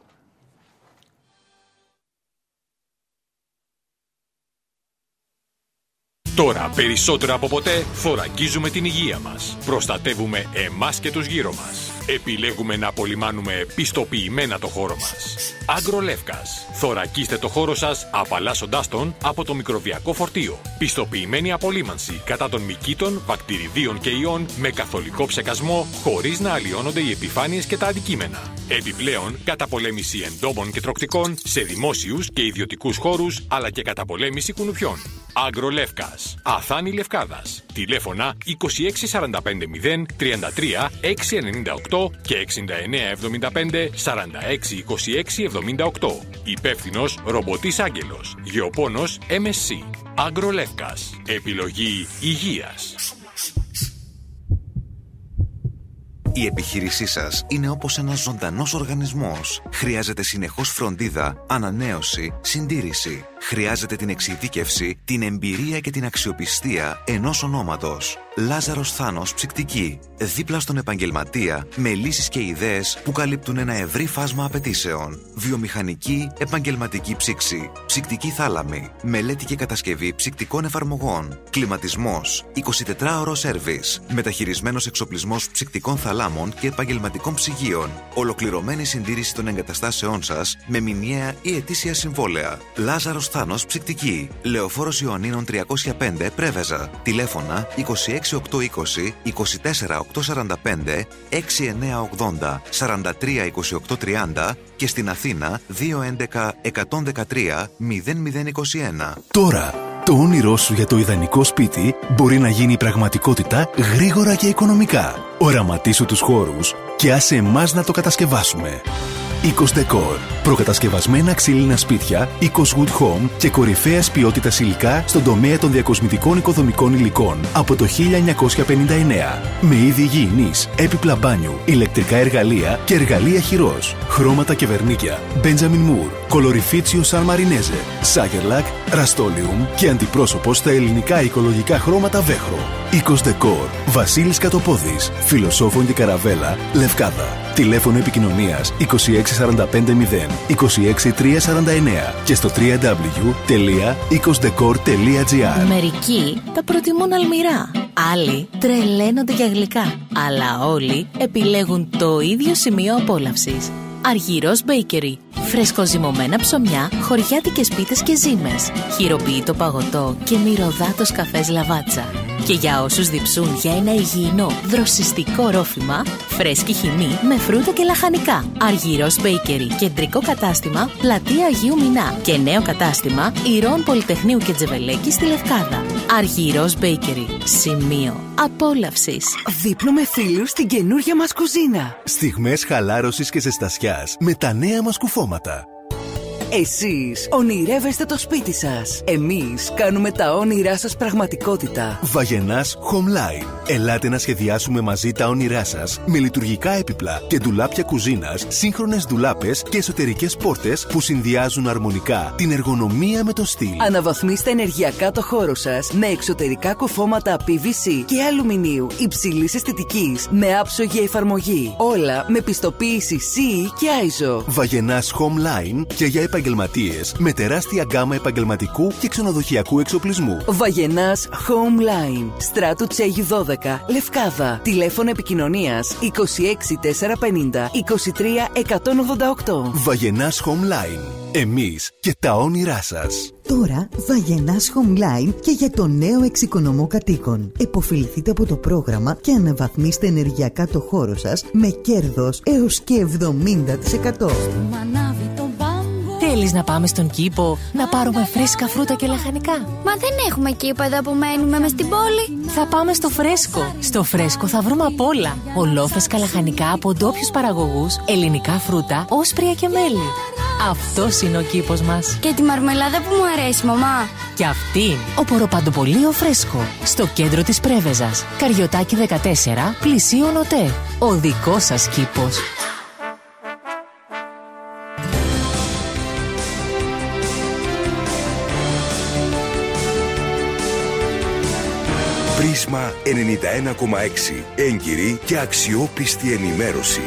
Τώρα περισσότερο από ποτέ θωρακίζουμε την υγεία μας. Προστατεύουμε εμάς και τους γύρω μας. Επιλέγουμε να απολυμάνουμε πιστοποιημένα το χώρο μας. Αγρολεύκας. Θωρακίστε το χώρο σας απαλλάσσοντάς τον από το μικροβιακό φορτίο. Πιστοποιημένη απολύμανση κατά των μυκήτων, βακτηριδίων και ιών με καθολικό ψεκασμό, χωρίς να αλλοιώνονται οι επιφάνειες και τα αντικείμενα. Επιπλέον, καταπολέμηση εντόμων και τροκτικών σε δημόσιους και ιδιωτικούς χώρους, αλλά και καταπολέμηση κουνουπιών. Αγρολεύκας. Αθάνη Λευκάδας. Τηλέφωνα 26450 33 698 και 6975 4626 78. Υπεύθυνος Ρομποτής Άγγελος. Γεωπόνος MSC. Αγρολεύκας. Επιλογή υγείας. Η επιχείρησή σας είναι όπως ένας ζωντανός οργανισμός. Χρειάζεται συνεχώς φροντίδα, ανανέωση, συντήρηση. χρειάζεται την εξειδίκευση, την εμπειρία και την αξιοπιστία ενός ονόματος. Λάζαρος Θάνος Ψυκτική. Δίπλα στον επαγγελματία, με λύσεις και ιδέες που καλύπτουν ένα ευρύ φάσμα απαιτήσεων. Βιομηχανική, επαγγελματική ψήξη. Ψυκτική θάλαμη. Μελέτη και κατασκευή ψυκτικών εφαρμογών. Κλιματισμός. 24ωρο σέρβις. Μεταχειρισμένος εξοπλισμός ψυκτικών θαλάμων και επαγγελματικών ψυγείων. Ολοκληρωμένη συντήρηση των εγκαταστάσεών σας με μηνιαία ή ετήσια συμβόλαια. Λάζαρος Θάνος Ψυκτική. Λεωφόρος Ιωαννίνων 305 Πρέβεζα. Τηλέφωνα 26820 24845 6980 432830 και στην Αθήνα 211 113 0021. Τώρα, το όνειρό σου για το ιδανικό σπίτι μπορεί να γίνει πραγματικότητα γρήγορα και οικονομικά. Οραματίσου τους χώρους και άσε εμάς να το κατασκευάσουμε. Oikos Decor. Προκατασκευασμένα ξύλινα σπίτια, Oikos Wood Home και κορυφαίας ποιότητας υλικά στον τομέα των διακοσμητικών οικοδομικών υλικών από το 1959. Με είδη υγιεινής, έπιπλα μπάνιου, ηλεκτρικά εργαλεία και εργαλεία χειρός. Χρώματα και βερνίκια, Benjamin Moore, Colorificio San Marinese, Sagerlac, Rust-Oleum και αντιπρόσωπο στα ελληνικά οικολογικά χρώματα Βέχρο. Oikos Decor. Βασίλης Κατοπόδης, Φιλοσόφων και Καραβέλα, Λευκάδα. Τηλέφωνο επικοινωνίας 26450 26349 και στο www.oikosdecor.gr. Μερικοί τα προτιμούν αλμυρά, άλλοι τρελαίνονται για γλυκά, αλλά όλοι επιλέγουν το ίδιο σημείο απόλαυσης. Αργυρός Bakery. Φρεσκοζυμωμένα ψωμιά, χωριάτικες πίτες και ζύμες, χειροποίητο παγωτό και μυρωδάτος καφές λαβάτσα. Και για όσους διψούν για ένα υγιεινό, δροσιστικό ρόφημα, φρέσκη χυμή με φρούτα και λαχανικά. Αργυρός Bakery. Κεντρικό κατάστημα Πλατεία Αγίου Μινά και νέο κατάστημα Ηρών Πολυτεχνείου και Τζεβελέκη στη Λευκάδα. Αργυρός Bakery. Σημείο απόλαυσης. Δείπνο με φίλους στην καινούργια μας κουζίνα. Στιγμές χαλάρωσης και ζεστασιάς με τα νέα μας κουφώματα. Εσείς ονειρεύεστε το σπίτι σας. Εμείς κάνουμε τα όνειρά σας πραγματικότητα. Βαγενάς Homeline. Ελάτε να σχεδιάσουμε μαζί τα όνειρά σας με λειτουργικά έπιπλα και ντουλάπια κουζίνας, σύγχρονες ντουλάπες και εσωτερικές πόρτες που συνδυάζουν αρμονικά την εργονομία με το στυλ. Αναβαθμίστε ενεργειακά το χώρο σας με εξωτερικά κουφώματα PVC και αλουμινίου υψηλής αισθητικής με άψογη εφαρμογή. Όλα με πιστοποίηση CE και ISO. Βαγενάς Homeline και για επαγγελματίες με τεράστια γκάμα επαγγελματικού και ξενοδοχειακού εξοπλισμού. Βαγενάς Homeline. Στράτου Τσέγιου 12, Λευκάδα. Τηλέφωνο επικοινωνίας 26450 23188. Βαγενάς Homeline. Εμείς και τα όνειρά σας. Τώρα Βαγενάς Homeline και για το νέο εξοικονομό κατοίκων. Εποφεληθείτε από το πρόγραμμα και αναβαθμίστε ενεργειακά το χώρο σας με κέρδος έως και 70%. Θέλεις να πάμε στον κήπο να πάρουμε φρέσκα φρούτα και λαχανικά? Μα δεν έχουμε κήπο εδώ που μένουμε μες στην πόλη. Θα πάμε στο Φρέσκο. Στο Φρέσκο θα βρούμε απ' όλα. Ολόφρεσκα λαχανικά από ντόπιους παραγωγούς, ελληνικά φρούτα, όσπρια και μέλι. Αυτός είναι ο κήπος μας. Και τη μαρμελάδα που μου αρέσει, μαμά. Και αυτή, ο Ποροπαντοπολείο Φρέσκο. Στο κέντρο της Πρέβεζας. Καριωτάκι 14, πλησίον ΟΤΕ. Ο δικός σας κήπος. Πρίσμα 91,6. Έγκυρη και αξιόπιστη ενημέρωση.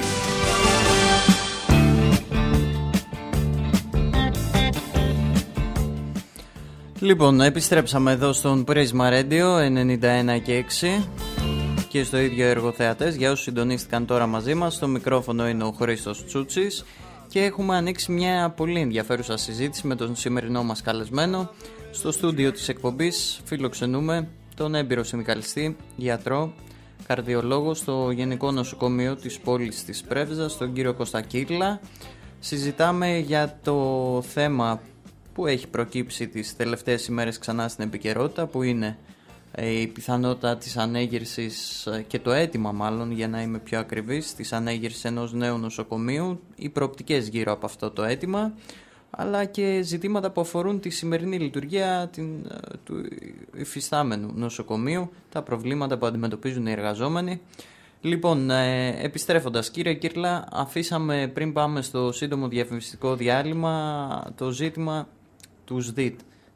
Λοιπόν, επιστρέψαμε εδώ στον Πρίσμα Radio 91 και 6 και στο ίδιο έργο θεατές. Για όσους συντονίστηκαν τώρα μαζί μας, στο μικρόφωνο είναι ο Χρήστος Τσούτσης και έχουμε ανοίξει μια πολύ ενδιαφέρουσα συζήτηση με τον σημερινό μας καλεσμένο. Στο στούντιο της εκπομπής φιλοξενούμε τον έμπειρο συνδικαλιστή, γιατρό, καρδιολόγο στο Γενικό Νοσοκομείο της πόλης της Πρέβεζας, τον κύριο Κώστα Κίρλα. Συζητάμε για το θέμα που έχει προκύψει τις τελευταίες ημέρες ξανά στην επικαιρότητα, που είναι η πιθανότητα της ανέγερσης και το αίτημα, μάλλον για να είμαι πιο ακριβής, της ανέγερσης ενός νέου νοσοκομείου, οι προοπτικές γύρω από αυτό το αίτημα, αλλά και ζητήματα που αφορούν τη σημερινή λειτουργία του υφιστάμενου νοσοκομείου, τα προβλήματα που αντιμετωπίζουν οι εργαζόμενοι. Λοιπόν, επιστρέφοντας, κύριε Κίρλα, αφήσαμε πριν πάμε στο σύντομο διαφημιστικό διάλειμμα το ζήτημα του ΣΔΙΤ.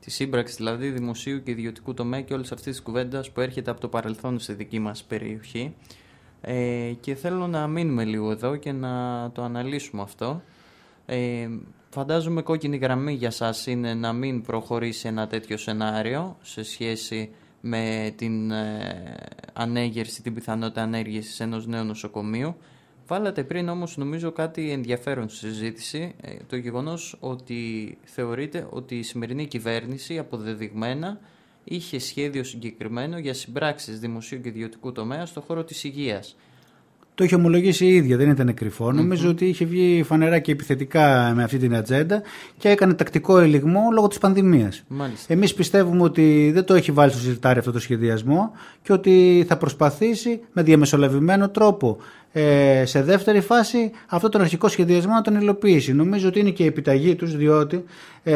τη σύμπραξη δηλαδή δημοσίου και ιδιωτικού τομέα και όλης αυτής της κουβέντας που έρχεται από το παρελθόν στη δική μας περιοχή. Και θέλω να μείνουμε λίγο εδώ και να το αναλύσουμε αυτό. Φαντάζομαι κόκκινη γραμμή για σας είναι να μην προχωρήσει ένα τέτοιο σενάριο σε σχέση με την ανέγερση, την πιθανότητα ανέργησης ενός νέου νοσοκομείου. Βάλατε πριν όμως νομίζω κάτι ενδιαφέρον στη συζήτηση, το γεγονός ότι θεωρείτε ότι η σημερινή κυβέρνηση αποδεδειγμένα είχε σχέδιο συγκεκριμένο για συμπράξεις δημοσίου και ιδιωτικού τομέα στον χώρο της υγείας. Το είχε ομολογήσει η ίδια, δεν ήταν κρυφό. Νομίζω ότι είχε βγει φανερά και επιθετικά με αυτή την ατζέντα και έκανε τακτικό ελιγμό λόγω της πανδημίας. Εμείς πιστεύουμε ότι δεν το έχει βάλει στο σιρτάρι αυτό το σχεδιασμό και ότι θα προσπαθήσει με διαμεσολαβημένο τρόπο σε δεύτερη φάση αυτό τον αρχικό σχεδιασμό να τον υλοποιήσει. Νομίζω ότι είναι και η επιταγή τους, διότι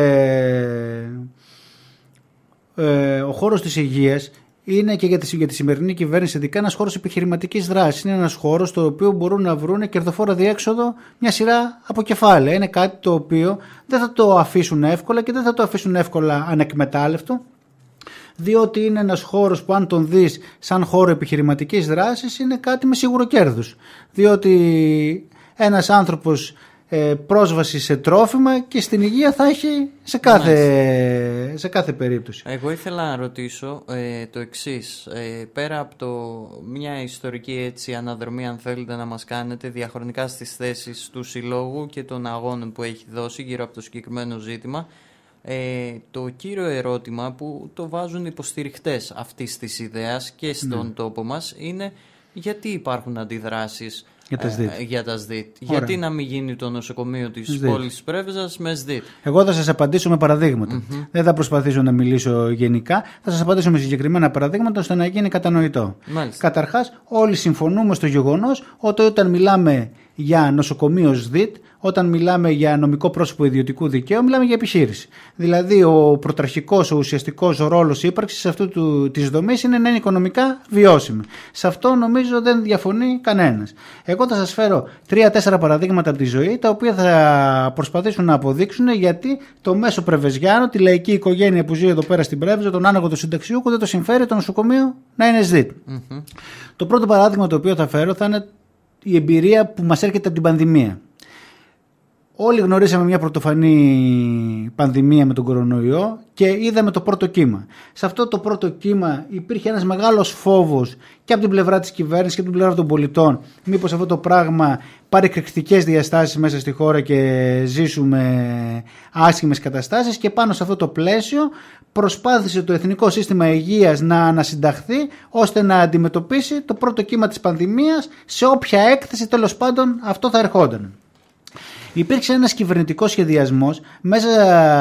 ο χώρος της υγείας είναι και για τη σημερινή κυβέρνηση ειδικά ένας χώρος επιχειρηματικής δράσης. Είναι ένας χώρος στο οποίο μπορούν να βρουν κερδοφόρα διέξοδο μια σειρά από κεφάλαια. Είναι κάτι το οποίο δεν θα το αφήσουν εύκολα και δεν θα το αφήσουν εύκολα ανεκμετάλλευτο, διότι είναι ένας χώρος που αν τον δεις σαν χώρο επιχειρηματικής δράσης είναι κάτι με σίγουρο κέρδος. Διότι ένας άνθρωπος πρόσβαση σε τρόφιμα και στην υγεία θα έχει σε κάθε περίπτωση. Εγώ ήθελα να ρωτήσω το εξής. Πέρα από μια ιστορική αναδρομή, αν θέλετε να μας κάνετε διαχρονικά στις θέσεις του Συλλόγου και των αγώνων που έχει δώσει γύρω από το συγκεκριμένο ζήτημα, το κύριο ερώτημα που το βάζουν υποστηριχτές αυτής της ιδέας και στον τόπο μας είναι γιατί υπάρχουν αντιδράσεις για τα ΣΔΙΤ. Γιατί να μην γίνει το νοσοκομείο της πόλης της Πρέβεζας με ΣΔΙΤ? Εγώ θα σας απαντήσω με παραδείγματα. Δεν θα προσπαθήσω να μιλήσω γενικά. Θα σας απαντήσω με συγκεκριμένα παραδείγματα ώστε να γίνει κατανοητό. Καταρχάς, όλοι συμφωνούμε στο γεγονός ότι όταν μιλάμε για νοσοκομείο ΣΔΙΤ, όταν μιλάμε για νομικό πρόσωπο ιδιωτικού δικαίου, μιλάμε για επιχείρηση. Δηλαδή, ο πρωταρχικός, ο ουσιαστικός ρόλος ύπαρξης αυτού της δομής είναι να είναι οικονομικά βιώσιμη. Σε αυτό νομίζω δεν διαφωνεί κανένας. Εγώ θα σας φέρω 3-4 παραδείγματα από τη ζωή, τα οποία θα προσπαθήσουν να αποδείξουν γιατί το μέσο Πρεβεζιάνο, τη λαϊκή οικογένεια που ζει εδώ πέρα στην Πρέβεζα, τον άναγο του συνταξιούχου, δεν το συμφέρει το νοσοκομείο να είναι ΣΔΙΤ. Το πρώτο παράδειγμα το οποίο θα φέρω θα είναι η εμπειρία που μας έρχεται από την πανδημία. Όλοι γνωρίσαμε μια πρωτοφανή πανδημία με τον κορονοϊό και είδαμε το πρώτο κύμα. Σε αυτό το πρώτο κύμα υπήρχε ένας μεγάλος φόβος και από την πλευρά της κυβέρνησης και από την πλευρά των πολιτών. Μήπως αυτό το πράγμα πάρει εκρηκτικές διαστάσεις μέσα στη χώρα και ζήσουμε άσχημες καταστάσεις, και πάνω σε αυτό το πλαίσιο προσπάθησε το Εθνικό Σύστημα Υγείας να ανασυνταχθεί ώστε να αντιμετωπίσει το πρώτο κύμα της πανδημίας σε όποια έκθεση τέλος πάντων αυτό θα ερχόταν. Υπήρξε ένας κυβερνητικός σχεδιασμός μέσα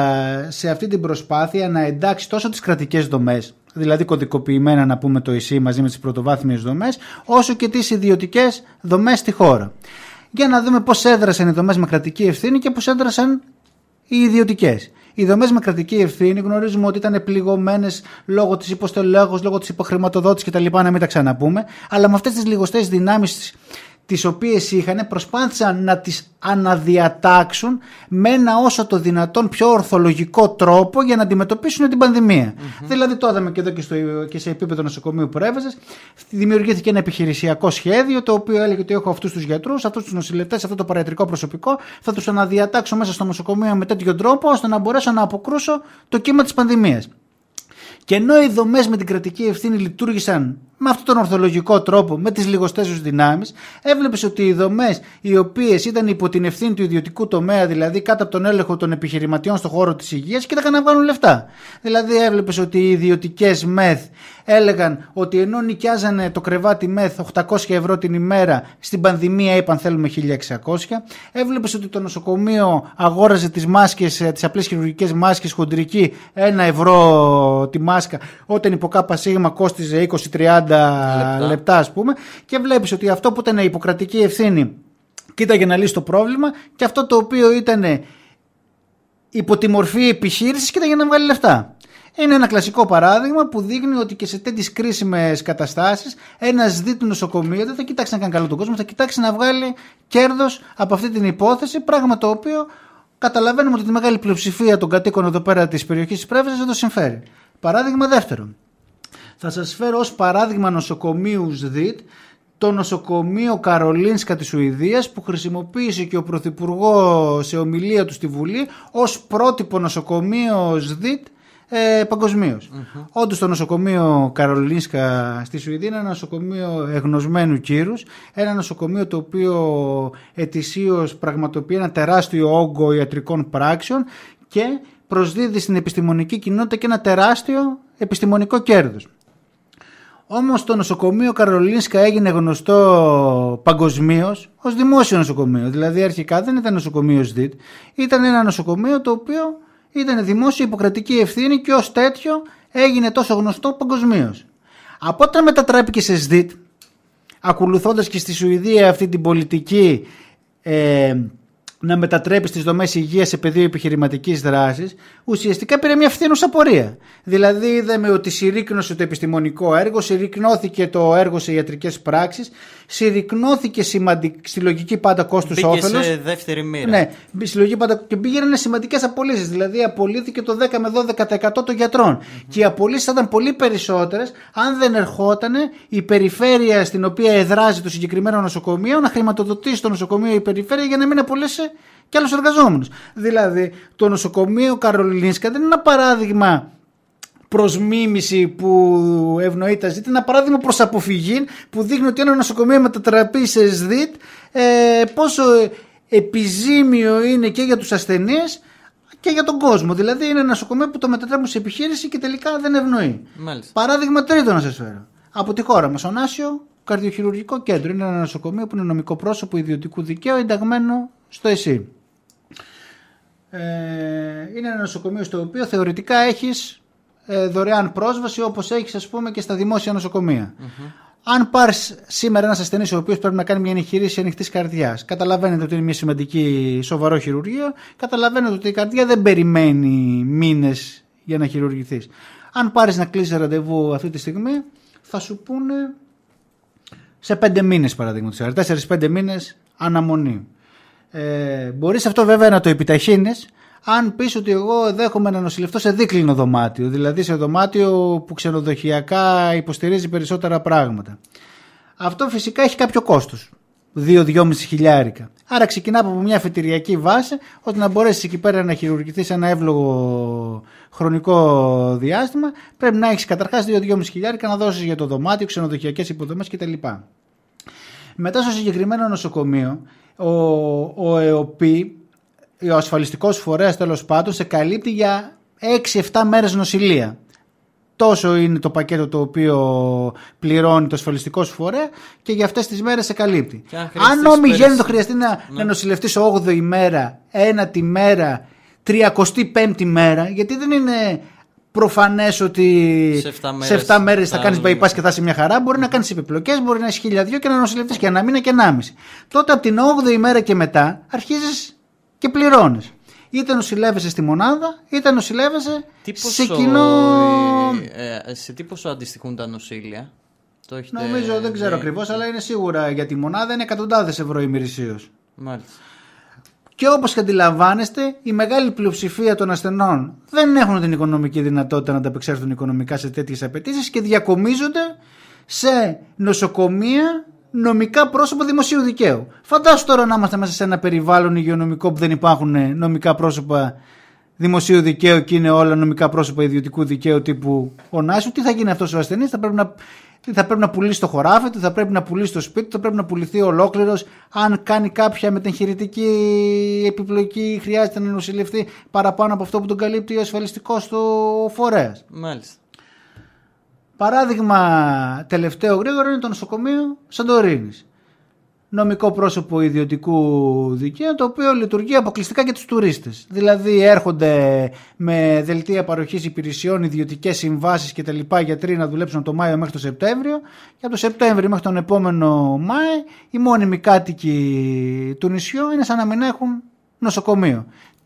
σε αυτή την προσπάθεια να εντάξει τόσο τις κρατικές δομές, δηλαδή κωδικοποιημένα να πούμε το ΙΣΥ μαζί με τις πρωτοβάθμιες δομές, όσο και τις ιδιωτικές δομές στη χώρα. Για να δούμε πώς έδρασαν οι δομές με κρατική ευθύνη και πώς έδρασαν οι ιδιωτικές. Οι δομές με κρατική ευθύνη γνωρίζουμε ότι ήταν πληγωμένες λόγω της υποστελέχωσης, λόγω της υποχρηματοδότησης κτλ. Να μην τα ξαναπούμε, αλλά με αυτές τις λιγοστές δυνάμεις τις οποίες είχαν, προσπάθησαν να τις αναδιατάξουν με ένα όσο το δυνατόν πιο ορθολογικό τρόπο για να αντιμετωπίσουν την πανδημία. Δηλαδή το είδαμε και εδώ και σε επίπεδο νοσοκομείου Πρέβεζας, δημιουργήθηκε ένα επιχειρησιακό σχέδιο το οποίο έλεγε ότι έχω αυτούς τους γιατρούς, αυτούς τους νοσηλευτές, αυτό το παριατρικό προσωπικό, θα τους αναδιατάξω μέσα στο νοσοκομείο με τέτοιο τρόπο ώστε να μπορέσω να αποκρούσω το κύμα της πανδημίας. Και ενώ οι δομές με την κρατική ευθύνη λειτουργήσαν με αυτόν τον ορθολογικό τρόπο, με τις λιγοστές τους δυνάμεις, έβλεπες ότι οι δομές οι οποίες ήταν υπό την ευθύνη του ιδιωτικού τομέα, δηλαδή κάτω από τον έλεγχο των επιχειρηματιών στον χώρο της υγείας, κοίταγαν να βγάλουν λεφτά. Δηλαδή έβλεπες ότι οι ιδιωτικές ΜΕΘ έλεγαν ότι ενώ νοικιάζανε το κρεβάτι ΜΕΘ 800 ευρώ την ημέρα, στην πανδημία είπαν θέλουμε 1600. Έβλεπες ότι το νοσοκομείο αγόραζε τις μάσκες, τις απλές χειρουργικές μάσκες χοντρική 1 ευρώ τη μάσκα, όταν υπό ΚΣ κόστιζε 20-30 λεπτά ας πούμε, και βλέπεις ότι αυτό που ήταν υποκρατική ευθύνη κοίταγε να λύσει το πρόβλημα και αυτό το οποίο ήταν υπό τη μορφή επιχείρησης κοίταγε να βγάλει λεφτά. Είναι ένα κλασικό παράδειγμα που δείχνει ότι και σε τέτοιες κρίσιμες καταστάσεις ένα ΣΔΙΤ νοσοκομείο δεν θα κοιτάξει να κάνει καλό τον κόσμο, θα κοιτάξει να βγάλει κέρδος από αυτή την υπόθεση, πράγμα το οποίο καταλαβαίνουμε ότι τη μεγάλη πλειοψηφία των κατοίκων εδώ πέρα της περιοχής της Πρέβεζας δεν το συμφέρει. Παράδειγμα δεύτερον, θα σας φέρω ως παράδειγμα νοσοκομείου ΣΔΙΤ το νοσοκομείο Καρολίνσκα της Σουηδίας, που χρησιμοποίησε και ο Πρωθυπουργός σε ομιλία του στη Βουλή ως πρότυπο νοσοκομείο ΣΔΙΤ παγκοσμίως. Όντως το νοσοκομείο Καρολίνσκα στη Σουηδία είναι ένα νοσοκομείο εγνωσμένου κύρους, ένα νοσοκομείο το οποίο ετησίως πραγματοποιεί ένα τεράστιο όγκο ιατρικών πράξεων και προσδίδει στην επιστημονική κοινότητα και ένα τεράστιο επιστημονικό κέρδος. Όμως το νοσοκομείο Καρολίνσκα έγινε γνωστό παγκοσμίως ως δημόσιο νοσοκομείο. Δηλαδή αρχικά δεν ήταν νοσοκομείο ΣΔΙΤ, ήταν ένα νοσοκομείο το οποίο ήταν δημόσιο, υποκρατική ευθύνη και ως τέτοιο έγινε τόσο γνωστό παγκοσμίως. Από όταν μετατράπηκε σε ΣΔΙΤ, ακολουθώντας και στη Σουηδία αυτή την πολιτική να μετατρέπει τις δομές υγείας σε πεδίο επιχειρηματικής δράσης, ουσιαστικά πήρε μια φθήνουσα πορεία. Δηλαδή είδαμε ότι συρρίκνωσε το επιστημονικό έργο, συρρικνώθηκε το έργο σε ιατρικές πράξεις, συρρικνώθηκε στη λογική πάντα κόστους όφελος. Μπήκε σε δεύτερη μοίρα. Ναι, στη λογική πάντα, και πήγαιναν σημαντικές απολύσεις. Δηλαδή απολύθηκε το 10 με 12% των γιατρών. Και οι απολύσεις θα ήταν πολύ περισσότερες αν δεν ερχόταν η περιφέρεια στην οποία εδράζει το συγκεκριμένο νοσοκομείο να χρηματοδοτήσει το νοσοκομείο η περιφέρεια για να μην απολύσει και άλλους εργαζόμενους. Δηλαδή το νοσοκομείο Καρολίνσκα δεν είναι ένα παράδειγμα προς μίμηση που ευνοεί τα ΣΔΙΤ, είναι ένα παράδειγμα προς αποφυγή που δείχνει ότι ένα νοσοκομείο μετατραπεί σε ΣΔΙΤ πόσο επιζήμιο είναι και για τους ασθενείς και για τον κόσμο. Δηλαδή είναι ένα νοσοκομείο που το μετατρέπουν σε επιχείρηση και τελικά δεν ευνοεί. Μάλιστα. Παράδειγμα τρίτο να σας φέρω. Από τη χώρα μας, ο Νάσιο Καρδιοχειρουργικό Κέντρο. Είναι ένα νοσοκομείο που είναι νομικό πρόσωπο ιδιωτικού δικαίου ενταγμένο στο ΕΣΥ. Είναι ένα νοσοκομείο στο οποίο θεωρητικά έχεις δωρεάν πρόσβαση όπως έχεις ας πούμε και στα δημόσια νοσοκομεία. Αν πάρεις σήμερα ένας ασθενής ο οποίος πρέπει να κάνει μια εγχείρηση ανοιχτής καρδιάς, καταλαβαίνετε ότι είναι μια σημαντική σοβαρό χειρουργείο, καταλαβαίνετε ότι η καρδιά δεν περιμένει μήνες για να χειρουργηθείς. Αν πάρεις να κλείσεις ραντεβού αυτή τη στιγμή θα σου πούνε σε 5 μήνες παραδείγματος, 4-5 μήνες αναμονή. Μπορείς αυτό βέβαια να το επιταχύνεις αν πεις ότι εγώ δέχομαι να νοσηλευτώ σε δίκλινο δωμάτιο, δηλαδή σε δωμάτιο που ξενοδοχειακά υποστηρίζει περισσότερα πράγματα. Αυτό φυσικά έχει κάποιο κόστος, 2-2,5 χιλιάρικα. Άρα ξεκινά από μια αφετηριακή βάση ώστε να μπορέσεις εκεί πέρα να χειρουργηθείς ένα εύλογο χρονικό διάστημα. Πρέπει να έχεις καταρχάς 2-2,5 χιλιάρικα να δώσεις για το δωμάτιο, ξενοδοχειακές υποδομές κτλ. Μετά στο συγκεκριμένο νοσοκομείο ο ΕΟΠΗ, ο ασφαλιστικός φορέας τέλος πάντων, σε καλύπτει για 6-7 μέρες νοσηλεία. Τόσο είναι το πακέτο το οποίο πληρώνει το ασφαλιστικό φορέα και για αυτές τις μέρες σε καλύπτει. Αν ομιγέννητο χρειαστεί να νοσηλευτείς 8η μέρα, 1η μέρα, 35η μέρα, γιατί δεν είναι προφανές ότι σε 7 μέρες θα κάνεις bypass και θα είσαι μια χαρά. Μπορεί να κάνεις επιπλοκές, μπορεί να έχεις 1.002 και να νοσηλευτείς και 1 μήνα και 1,5. Τότε από την 8η μέρα και μετά αρχίζεις και πληρώνεις. Είτε νοσηλεύεσαι στη μονάδα, είτε νοσηλεύεσαι σε κοινό. Σε τι ποσό αντιστοιχούν τα νοσήλια? Νομίζω, δεν ξέρω ακριβώς, αλλά είναι σίγουρα για τη μονάδα είναι εκατοντάδες ευρώ ημερησίως. Μάλιστα. Και όπως και αντιλαμβάνεστε, η μεγάλη πλειοψηφία των ασθενών δεν έχουν την οικονομική δυνατότητα να ανταπεξέλθουν οικονομικά σε τέτοιες απαιτήσεις και διακομίζονται σε νοσοκομεία νομικά πρόσωπα δημοσίου δικαίου. Φαντάσου τώρα να είμαστε μέσα σε ένα περιβάλλον υγειονομικό που δεν υπάρχουν νομικά πρόσωπα δημοσίου δικαίου και είναι όλα νομικά πρόσωπα ιδιωτικού δικαίου τύπου ο Νάσου. Τι θα γίνει αυτός ο ασθενής? Θα πρέπει να πουλήσει το χωράφι του, θα πρέπει να πουλήσει το σπίτι του, θα πρέπει να πουληθεί ολόκληρος. Αν κάνει κάποια μετεγχειρητική επιπλοκή, χρειάζεται να νοσηλευτεί παραπάνω από αυτό που τον καλύπτει ο ασφαλιστικός του φορέας. Μάλιστα. Παράδειγμα τελευταίο γρήγορο είναι το νοσοκομείο Σαντορίνης. Νομικό πρόσωπο ιδιωτικού δικαίου, το οποίο λειτουργεί αποκλειστικά για τους τουρίστες. Δηλαδή έρχονται με δελτία παροχής υπηρεσιών, ιδιωτικές συμβάσεις κτλ. Γιατροί να δουλέψουν από το Μάιο μέχρι το Σεπτέμβριο. Και από το Σεπτέμβριο μέχρι τον επόμενο Μάη οι μόνιμοι κάτοικοι του νησιού είναι σαν να μην έχουν νοσοκομείο.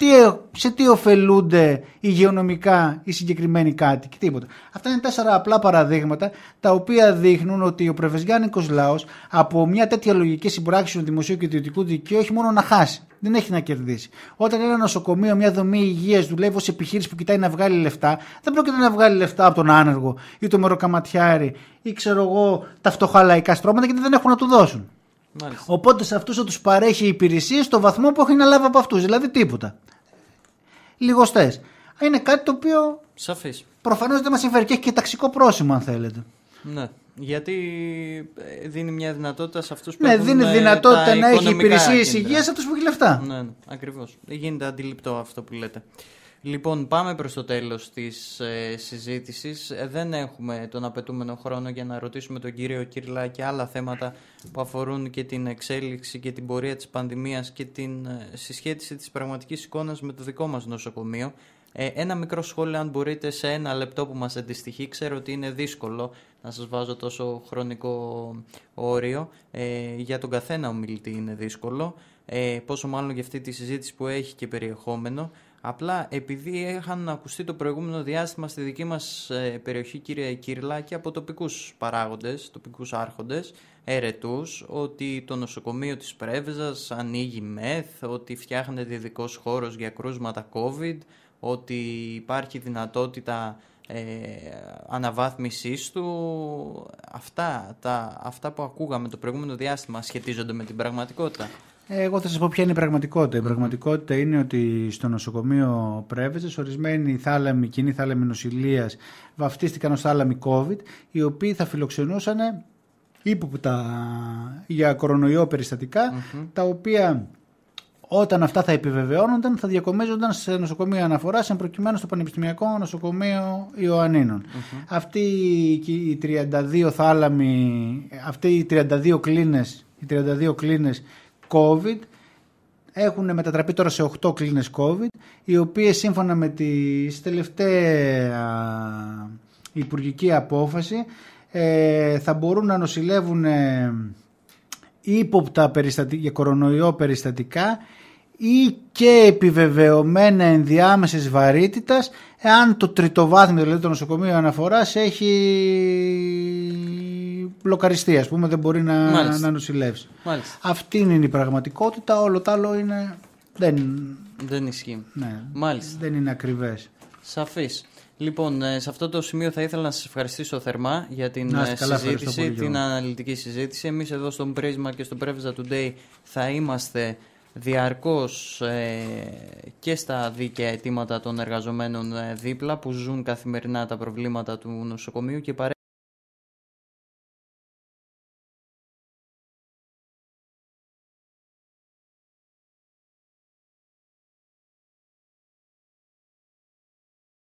σε τι ωφελούνται υγειονομικά οι συγκεκριμένοι κάτοικοι? Τίποτα. Αυτά είναι 4 απλά παραδείγματα τα οποία δείχνουν ότι ο πρεβεζιάνικος λαός από μια τέτοια λογική συμπράξη του δημοσίου και ιδιωτικού δικαίου έχει μόνο να χάσει. Δεν έχει να κερδίσει. Όταν ένα νοσοκομείο, μια δομή υγείας δουλεύει ως επιχείρηση που κοιτάει να βγάλει λεφτά, δεν πρόκειται να βγάλει λεφτά από τον άνεργο ή το μεροκαματιάρη ή ξέρω εγώ τα φτωχά λαϊκά στρώματα, γιατί δεν έχουν να του δώσουν. Μάλιστα. Οπότε σε αυτούς θα τους παρέχει υπηρεσίες στο βαθμό που έχει να λάβει από αυτούς. Δηλαδή τίποτα. Λιγοστές. Είναι κάτι το οποίο σαφής. Προφανώς δεν μας συμφέρει και έχει και ταξικό πρόσημο, αν θέλετε. Ναι. Γιατί δίνει μια δυνατότητα σε αυτούς που έχουν. Ναι, δίνει δυνατότητα να έχει υπηρεσίες υγείας σε αυτούς που έχει λεφτά. Ναι, ακριβώς. Γίνεται αντιληπτό αυτό που λέτε. Λοιπόν, πάμε προς το τέλος της συζήτησης. Δεν έχουμε τον απαιτούμενο χρόνο για να ρωτήσουμε τον κύριο Κυρλά και άλλα θέματα που αφορούν και την εξέλιξη και την πορεία της πανδημίας και την συσχέτιση της πραγματικής εικόνας με το δικό μας νοσοκομείο. Ένα μικρό σχόλιο, αν μπορείτε, σε 1 λεπτό που μας αντιστοιχεί. Ξέρω ότι είναι δύσκολο να σας βάζω τόσο χρονικό όριο. Για τον καθένα ομιλητή είναι δύσκολο. Πόσο μάλλον για αυτή τη συζήτηση που έχει και περιεχόμενο. Απλά επειδή είχαν ακουστεί το προηγούμενο διάστημα στη δική μας περιοχή, κύριε Κυρλάκη, από τοπικούς παράγοντες, τοπικούς άρχοντες, ερετούς, ότι το νοσοκομείο της Πρέβεζας ανοίγει μεθ, ότι φτιάχνεται ειδικός χώρος για κρούσματα COVID, ότι υπάρχει δυνατότητα αναβάθμισής του. Αυτά που ακούγαμε το προηγούμενο διάστημα σχετίζονται με την πραγματικότητα? Εγώ θα σας πω ποια είναι η πραγματικότητα. Η πραγματικότητα είναι ότι στο νοσοκομείο Πρέβεζας ορισμένοι κοινοί θάλαμοι νοσηλείας βαφτίστηκαν ως θάλαμοι COVID, οι οποίοι θα φιλοξενούσαν ύποπτα για κορονοϊό περιστατικά, τα οποία όταν αυτά θα επιβεβαιώνονταν θα διακομίζονταν σε νοσοκομείο αναφοράς, εν προκειμένου στο Πανεπιστημιακό Νοσοκομείο Ιωαννίνων. Αυτοί οι 32 θάλαμοι, αυτοί οι 32 κλίνες COVID έχουν μετατραπεί τώρα σε 8 κλίνες COVID, οι οποίες σύμφωνα με τη τελευταία υπουργική απόφαση θα μπορούν να νοσηλεύουν ύποπτα για κορονοϊό περιστατικά ή και επιβεβαιωμένα ενδιάμεσης βαρύτητας, εάν το τριτοβάθμιο, δηλαδή το νοσοκομείο αναφοράς, έχει μπλοκαριστεί, ας πούμε, δεν μπορεί να νοσηλεύσει. Μάλιστα. Αυτή είναι η πραγματικότητα, όλο το άλλο είναι... Δεν ισχύει. Ναι, μάλιστα. Δεν είναι ακριβές. Σαφής. Λοιπόν, σε αυτό το σημείο θα ήθελα να σας ευχαριστήσω θερμά για την συζήτηση, την αναλυτική συζήτηση. Εμείς εδώ στον Πρίσμα και στο Preveza Today θα είμαστε διαρκώς και στα δίκαια αιτήματα των εργαζομένων δίπλα που ζουν καθημερινά τα προβλήματα του νοσοκομείου και